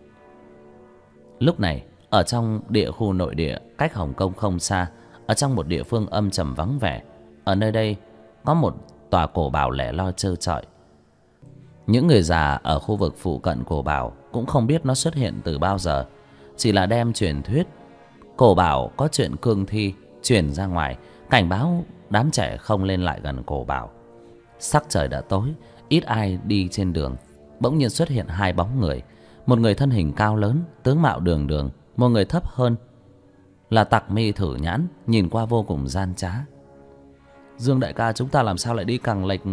Lúc này ở trong địa khu nội địa cách Hồng Kông không xa, ở trong một địa phương âm trầm vắng vẻ, ở nơi đây có một tòa cổ bảo lẻ loi trơ trọi. Những người già ở khu vực phụ cận cổ bảo cũng không biết nó xuất hiện từ bao giờ, chỉ là đem truyền thuyết cổ bảo có chuyện cương thi truyền ra ngoài, cảnh báo đám trẻ không lên lại gần cổ bảo. Sắc trời đã tối, ít ai đi trên đường. Bỗng nhiên xuất hiện hai bóng người. Một người thân hình cao lớn, tướng mạo đường đường. Một người thấp hơn, là Tặc Mi Thử Nhãn, nhìn qua vô cùng gian trá. Dương đại ca, chúng ta làm sao lại đi càng lệch?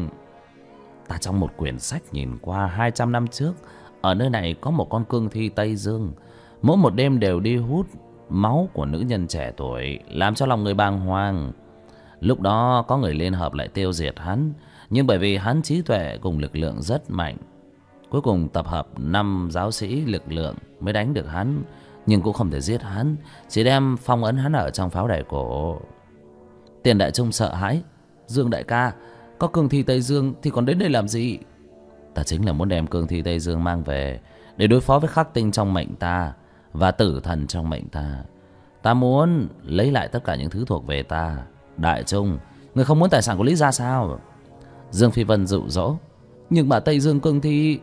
Ta trong một quyển sách nhìn qua hai trăm năm trước, ở nơi này có một con cương thi Tây Dương, mỗi một đêm đều đi hút máu của nữ nhân trẻ tuổi, làm cho lòng người bàng hoàng. Lúc đó có người liên hợp lại tiêu diệt hắn, nhưng bởi vì hắn trí tuệ cùng lực lượng rất mạnh, cuối cùng tập hợp năm giáo sĩ lực lượng mới đánh được hắn, nhưng cũng không thể giết hắn, chỉ đem phong ấn hắn ở trong pháo đài cổ. Tiền Đại Trung sợ hãi: Dương đại ca, có cương thi Tây Dương thì còn đến đây làm gì? Ta chính là muốn đem cương thi Tây Dương mang về để đối phó với khắc tinh trong mệnh ta và tử thần trong mệnh ta. Ta muốn lấy lại tất cả những thứ thuộc về ta. Đại Trung, người không muốn tài sản của Lý gia sao? Dương Phi Vân dụ dỗ: nhưng mà Tây Dương cương thi...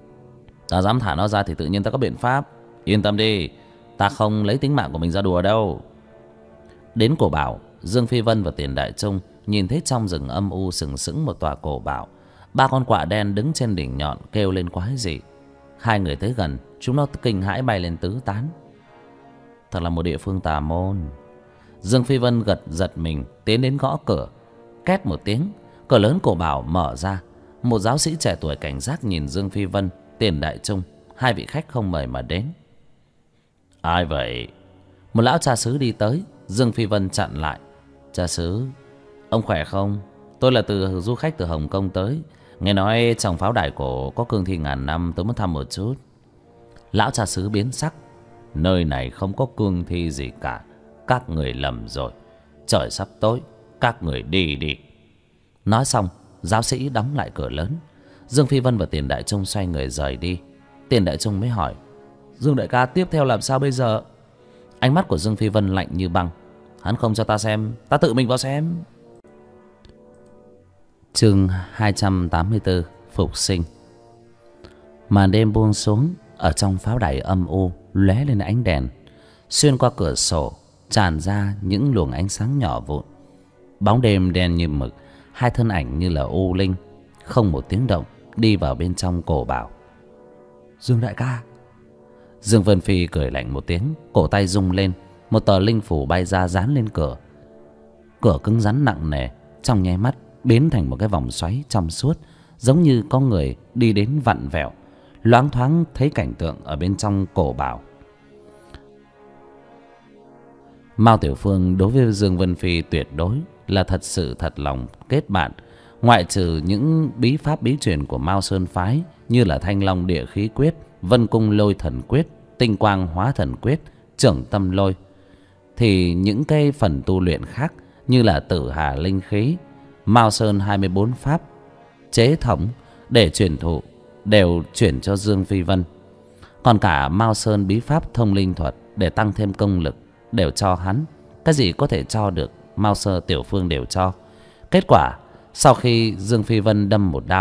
Ta dám thả nó ra thì tự nhiên ta có biện pháp. Yên tâm đi, ta không lấy tính mạng của mình ra đùa đâu. Đến cổ bảo, Dương Phi Vân và Tiền Đại Trung nhìn thấy trong rừng âm u sừng sững một tòa cổ bảo. Ba con quạ đen đứng trên đỉnh nhọn kêu lên quái dị. Hai người tới gần, chúng nó kinh hãi bay lên tứ tán. Thật là một địa phương tà môn. Dương Phi Vân gật giật mình tiến đến gõ cửa. Két một tiếng, cửa lớn cổ bảo mở ra. Một giáo sĩ trẻ tuổi cảnh giác nhìn Dương Phi Vân, Tiền Đại Trung, hai vị khách không mời mà đến. Ai vậy? Một lão cha xứ đi tới. Dương Phi Vân chặn lại: cha xứ, ông khỏe không? Tôi là từ du khách từ Hồng Kông tới, nghe nói trong pháo đài cổ có cương thi ngàn năm, tôi muốn thăm một chút. Lão cha xứ biến sắc: nơi này không có cương thi gì cả, các người lầm rồi. Trời sắp tối, các người đi đi. Nói xong, giáo sĩ đóng lại cửa lớn. Dương Phi Vân và Tiền Đại Trung xoay người rời đi. Tiền Đại Trung mới hỏi: Dương đại ca, tiếp theo làm sao bây giờ? Ánh mắt của Dương Phi Vân lạnh như băng: hắn không cho ta xem, ta tự mình vào xem. Chương hai trăm tám mươi tư: Phục sinh. Màn đêm buông xuống, ở trong pháo đài âm u lóe lên ánh đèn. Xuyên qua cửa sổ tràn ra những luồng ánh sáng nhỏ vụn. Bóng đêm đen như mực, hai thân ảnh như là u linh, không một tiếng động đi vào bên trong cổ bảo. Dương đại ca. Dương Vân Phi cười lạnh một tiếng, cổ tay rung lên, một tờ linh phủ bay ra dán lên cửa. Cửa cứng rắn nặng nề, trong nháy mắt biến thành một cái vòng xoáy trong suốt, giống như có người đi đến vặn vẹo. Loáng thoáng thấy cảnh tượng ở bên trong cổ bảo. Mao Tiểu Phương đối với Dương Vân Phi tuyệt đối là thật sự thật lòng kết bạn. Ngoại trừ những bí pháp bí truyền của Mao Sơn phái như là Thanh Long Địa Khí Quyết, Vân Cung Lôi Thần Quyết, Tinh Quang Hóa Thần Quyết, Trưởng Tâm Lôi, thì những cái phần tu luyện khác như là Tử Hà Linh Khí, Mao Sơn hai mươi bốn pháp chế thống để truyền thụ đều chuyển cho Dương Phi Vân. Còn cả Mao Sơn bí pháp thông linh thuật để tăng thêm công lực đều cho hắn. Cái gì có thể cho được, Mao Sơ Tiểu Phương đều cho. Kết quả sau khi Dương Phi Vân đâm một đao,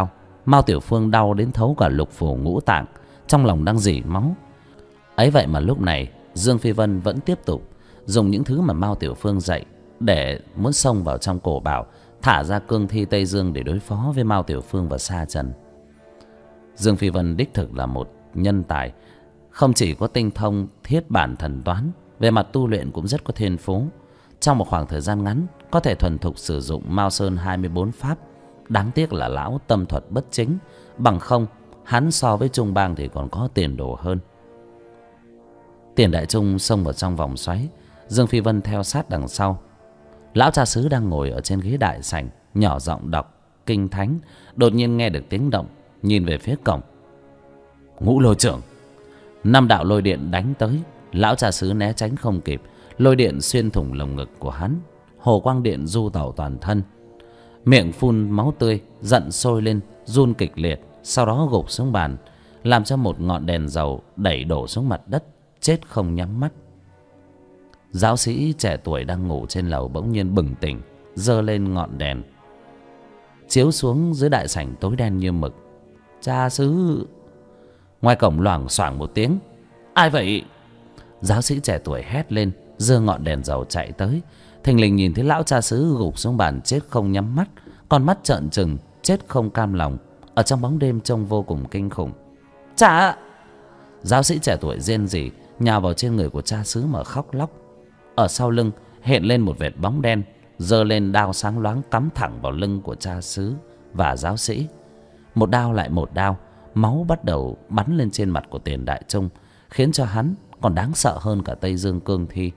Mao Tiểu Phương đau đến thấu cả lục phủ ngũ tạng, trong lòng đang rỉ máu. Ấy vậy mà lúc này Dương Phi Vân vẫn tiếp tục dùng những thứ mà Mao Tiểu Phương dạy để muốn xông vào trong cổ bảo, thả ra cương thi Tây Dương để đối phó với Mao Tiểu Phương và Sa Trần. Dương Phi Vân đích thực là một nhân tài, không chỉ có tinh thông thiết bản thần toán, về mặt tu luyện cũng rất có thiên phú. Trong một khoảng thời gian ngắn có thể thuần thục sử dụng Mao Sơn hai mươi bốn pháp. Đáng tiếc là lão tâm thuật bất chính, bằng không hắn so với Trung Bang thì còn có tiền đồ hơn. Tiền Đại Trung xông vào trong vòng xoáy, Dương Phi Vân theo sát đằng sau. Lão cha xứ đang ngồi ở trên ghế đại sảnh, nhỏ giọng đọc kinh thánh, đột nhiên nghe được tiếng động, nhìn về phía cổng. Ngũ Lôi Trưởng! Năm đạo lôi điện đánh tới, lão cha xứ né tránh không kịp, lôi điện xuyên thủng lồng ngực của hắn, hồ quang điện du tẩu toàn thân, miệng phun máu tươi, giận sôi lên, run kịch liệt, sau đó gục xuống bàn, làm cho một ngọn đèn dầu đẩy đổ xuống mặt đất, chết không nhắm mắt. Giáo sĩ trẻ tuổi đang ngủ trên lầu bỗng nhiên bừng tỉnh, giơ lên ngọn đèn chiếu xuống dưới đại sảnh tối đen như mực. Cha xứ! Ngoài cổng loảng xoảng một tiếng. Ai vậy? Giáo sĩ trẻ tuổi hét lên, giơ ngọn đèn dầu chạy tới, thình lình nhìn thấy lão cha xứ gục xuống bàn chết không nhắm mắt, con mắt trợn trừng, chết không cam lòng, ở trong bóng đêm trông vô cùng kinh khủng. Cha! Giáo sĩ trẻ tuổi rên rỉ, nhào vào trên người của cha xứ mà khóc lóc. Ở sau lưng hiện lên một vệt bóng đen, giơ lên đao sáng loáng cắm thẳng vào lưng của cha xứ và giáo sĩ. Một đao lại một đao, máu bắt đầu bắn lên trên mặt của Tiền Đại Trung, khiến cho hắn còn đáng sợ hơn cả Tây Dương Cương Thi.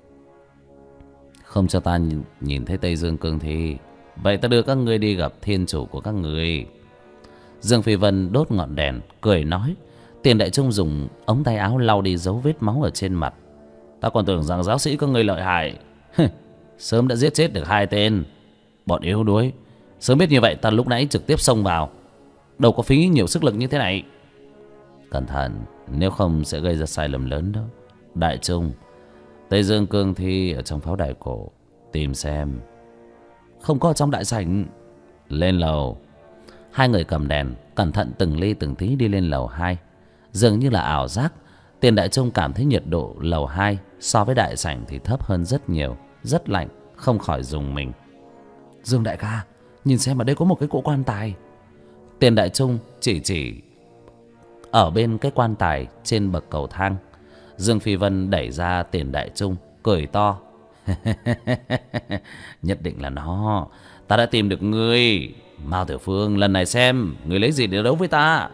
Không cho ta nhìn, nhìn thấy Tây Dương Cương Thi, vậy ta đưa các ngươi đi gặp thiên chủ của các ngươi. Dương Phi Vân đốt ngọn đèn, cười nói. Tiền Đại Trung dùng ống tay áo lau đi dấu vết máu ở trên mặt. Ta còn tưởng rằng giáo sĩ các ngươi lợi hại, sớm đã giết chết được hai tên bọn yếu đuối. Sớm biết như vậy ta lúc nãy trực tiếp xông vào, đâu có phí nhiều sức lực như thế này. Cẩn thận, nếu không sẽ gây ra sai lầm lớn đó. Đại Trung, Tây Dương Cương Thi ở trong pháo đài cổ, tìm xem. Không có ở trong đại sảnh. Lên lầu. Hai người cầm đèn cẩn thận từng ly từng tí đi lên lầu hai. Dường như là ảo giác, Tiền Đại Trung cảm thấy nhiệt độ lầu hai so với đại sảnh thì thấp hơn rất nhiều, rất lạnh, không khỏi rùng mình. Dương đại ca, nhìn xem ở đây có một cái cỗ quan tài. Tiền Đại Trung chỉ chỉ ở bên cái quan tài trên bậc cầu thang. Dương Phi Vân đẩy ra Tiền Đại Trung, cười to. Nhất định là nó. Ta đã tìm được ngươi. Mao Tiểu Phương, lần này xem ngươi lấy gì để đấu với ta.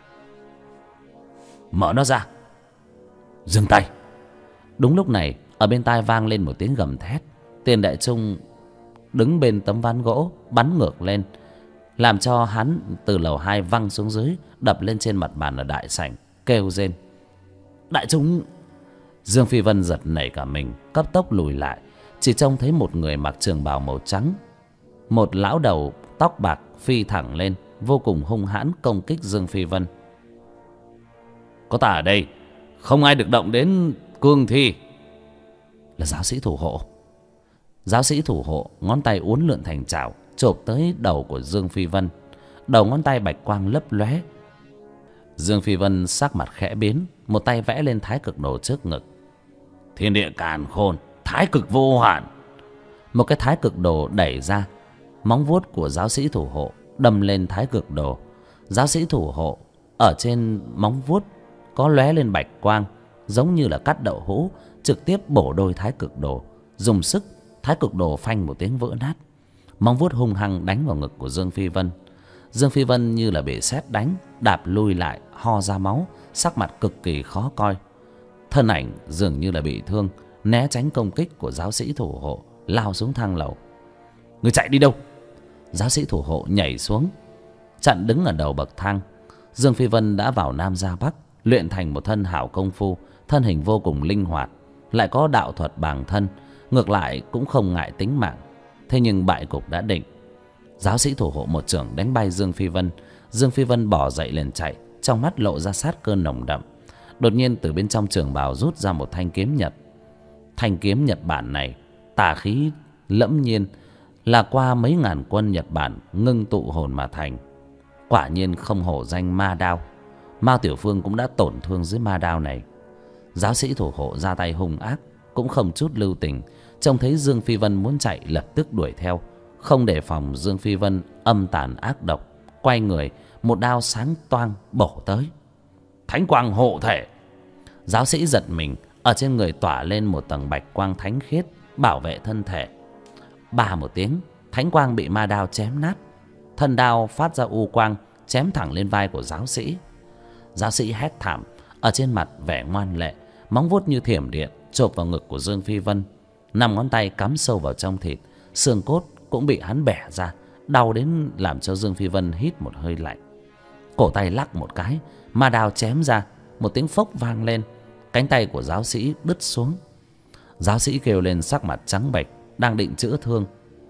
Mở nó ra. Dừng tay. Đúng lúc này ở bên tai vang lên một tiếng gầm thét. Tiền Đại Trung đứng bên tấm ván gỗ bắn ngược lên, làm cho hắn từ lầu hai văng xuống dưới, đập lên trên mặt bàn ở đại sảnh, kêu rên. Đại Trung! Dương Phi Vân giật nảy cả mình, cấp tốc lùi lại, chỉ trông thấy một người mặc trường bào màu trắng, một lão đầu tóc bạc phi thẳng lên, vô cùng hung hãn công kích Dương Phi Vân. Có ta ở đây, không ai được động đến Cương Thi. Là giáo sĩ thủ hộ. Giáo sĩ thủ hộ ngón tay uốn lượn thành chảo, chộp tới đầu của Dương Phi Vân. Đầu ngón tay bạch quang lấp lóe. Dương Phi Vân sắc mặt khẽ biến, một tay vẽ lên thái cực đồ trước ngực. Thiên địa càn khôn, thái cực vô hạn. Một cái thái cực đồ đẩy ra, móng vuốt của giáo sĩ thủ hộ đâm lên thái cực đồ. Giáo sĩ thủ hộ ở trên móng vuốt có lóe lên bạch quang, giống như là cắt đậu hũ, trực tiếp bổ đôi thái cực đồ. Dùng sức, thái cực đồ phanh một tiếng vỡ nát. Móng vuốt hung hăng đánh vào ngực của Dương Phi Vân. Dương Phi Vân như là bị sét đánh, đạp lui lại, ho ra máu, sắc mặt cực kỳ khó coi. Thân ảnh dường như là bị thương, né tránh công kích của giáo sĩ thủ hộ, lao xuống thang lầu. Người chạy đi đâu? Giáo sĩ thủ hộ nhảy xuống, chặn đứng ở đầu bậc thang. Dương Phi Vân đã vào Nam ra Bắc, luyện thành một thân hảo công phu, thân hình vô cùng linh hoạt, lại có đạo thuật bàng thân, ngược lại cũng không ngại tính mạng. Thế nhưng bại cục đã định. Giáo sĩ thủ hộ một chưởng đánh bay Dương Phi Vân. Dương Phi Vân bỏ dậy liền chạy, trong mắt lộ ra sát cơ nồng đậm. Đột nhiên từ bên trong trường bào rút ra một thanh kiếm Nhật. Thanh kiếm Nhật Bản này tà khí lẫm nhiên, là qua mấy ngàn quân Nhật Bản ngưng tụ hồn mà thành. Quả nhiên không hổ danh ma đao. Mao Tiểu Phương cũng đã tổn thương dưới ma đao này. Giáo sĩ thủ hộ ra tay hung ác, cũng không chút lưu tình. Trông thấy Dương Phi Vân muốn chạy, lập tức đuổi theo. Không đề phòng Dương Phi Vân âm tàn ác độc, quay người một đao sáng toang bổ tới. Thánh quang hộ thể. Giáo sĩ giật mình, ở trên người tỏa lên một tầng bạch quang thánh khiết, bảo vệ thân thể. Ba một tiếng, thánh quang bị ma đao chém nát. Thân đao phát ra u quang, chém thẳng lên vai của giáo sĩ. Giáo sĩ hét thảm, ở trên mặt vẻ ngoan lệ, móng vuốt như thiểm điện chộp vào ngực của Dương Phi Vân. Năm ngón tay cắm sâu vào trong thịt, xương cốt cũng bị hắn bẻ ra, đau đến làm cho Dương Phi Vân hít một hơi lạnh. Cổ tay lắc một cái, ma đao chém ra, một tiếng phốc vang lên, cánh tay của giáo sĩ đứt xuống. Giáo sĩ kêu lên sắc mặt trắng bệch, đang định chữa thương.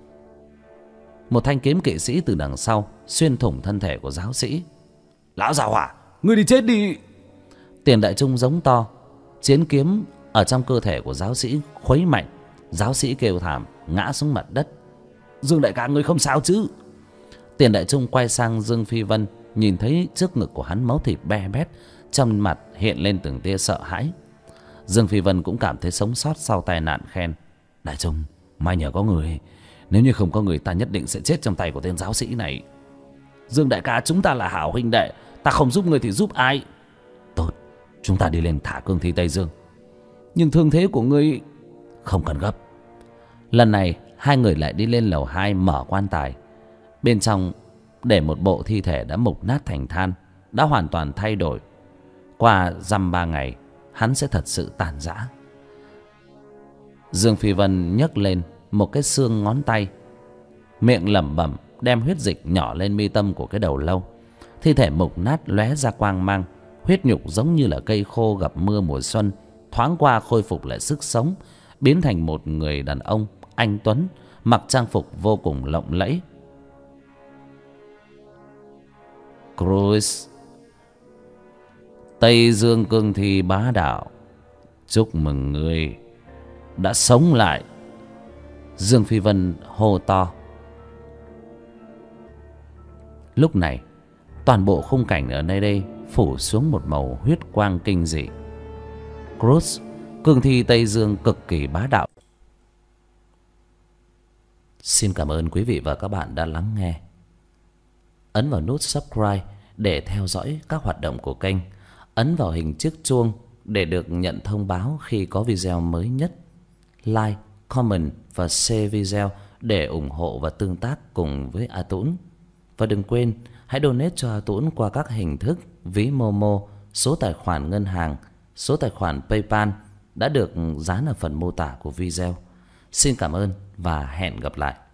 Một thanh kiếm kỵ sĩ từ đằng sau xuyên thủng thân thể của giáo sĩ. Lão già hỏa, ngươi đi chết đi! Tiền Đại Trung giống to. Chiến kiếm ở trong cơ thể của giáo sĩ khuấy mạnh. Giáo sĩ kêu thảm, ngã xuống mặt đất. Dương đại ca, ngươi không sao chứ? Tiền Đại Trung quay sang Dương Phi Vân, nhìn thấy trước ngực của hắn máu thịt be bét, trong mặt hiện lên từng tia sợ hãi. Dương Phi Vân cũng cảm thấy sống sót sau tai nạn, khen: Đại Trung, may nhờ có người, nếu như không có người ta nhất định sẽ chết trong tay của tên giáo sĩ này. Dương đại ca, chúng ta là hảo huynh đệ, ta không giúp người thì giúp ai? Tốt, chúng ta đi lên thả cương thi Tây Dương. Nhưng thương thế của ngươi... Không cần gấp. Lần này hai người lại đi lên lầu hai mở quan tài. Bên trong để một bộ thi thể đã mục nát thành than, đã hoàn toàn thay đổi. Qua dăm ba ngày, hắn sẽ thật sự tàn rã. Dương Phi Vân nhấc lên một cái xương ngón tay, miệng lẩm bẩm đem huyết dịch nhỏ lên mi tâm của cái đầu lâu. Thi thể mục nát lóe ra quang mang, huyết nhục giống như là cây khô gặp mưa mùa xuân, thoáng qua khôi phục lại sức sống, biến thành một người đàn ông anh tuấn, mặc trang phục vô cùng lộng lẫy. Cruz, Tây Dương cương thi bá đạo, chúc mừng ngươi đã sống lại. Dương Phi Vân hô to. Lúc này toàn bộ khung cảnh ở nơi đây phủ xuống một màu huyết quang kinh dị. Cruz, cương thi Tây Dương cực kỳ bá đạo. Xin cảm ơn quý vị và các bạn đã lắng nghe. Ấn vào nút subscribe để theo dõi các hoạt động của kênh. Ấn vào hình chiếc chuông để được nhận thông báo khi có video mới nhất. Like, comment và share video để ủng hộ và tương tác cùng với A Tũng. Và đừng quên hãy donate cho A Tũng qua các hình thức ví Momo, số tài khoản ngân hàng, số tài khoản PayPal đã được dán ở phần mô tả của video. Xin cảm ơn và hẹn gặp lại.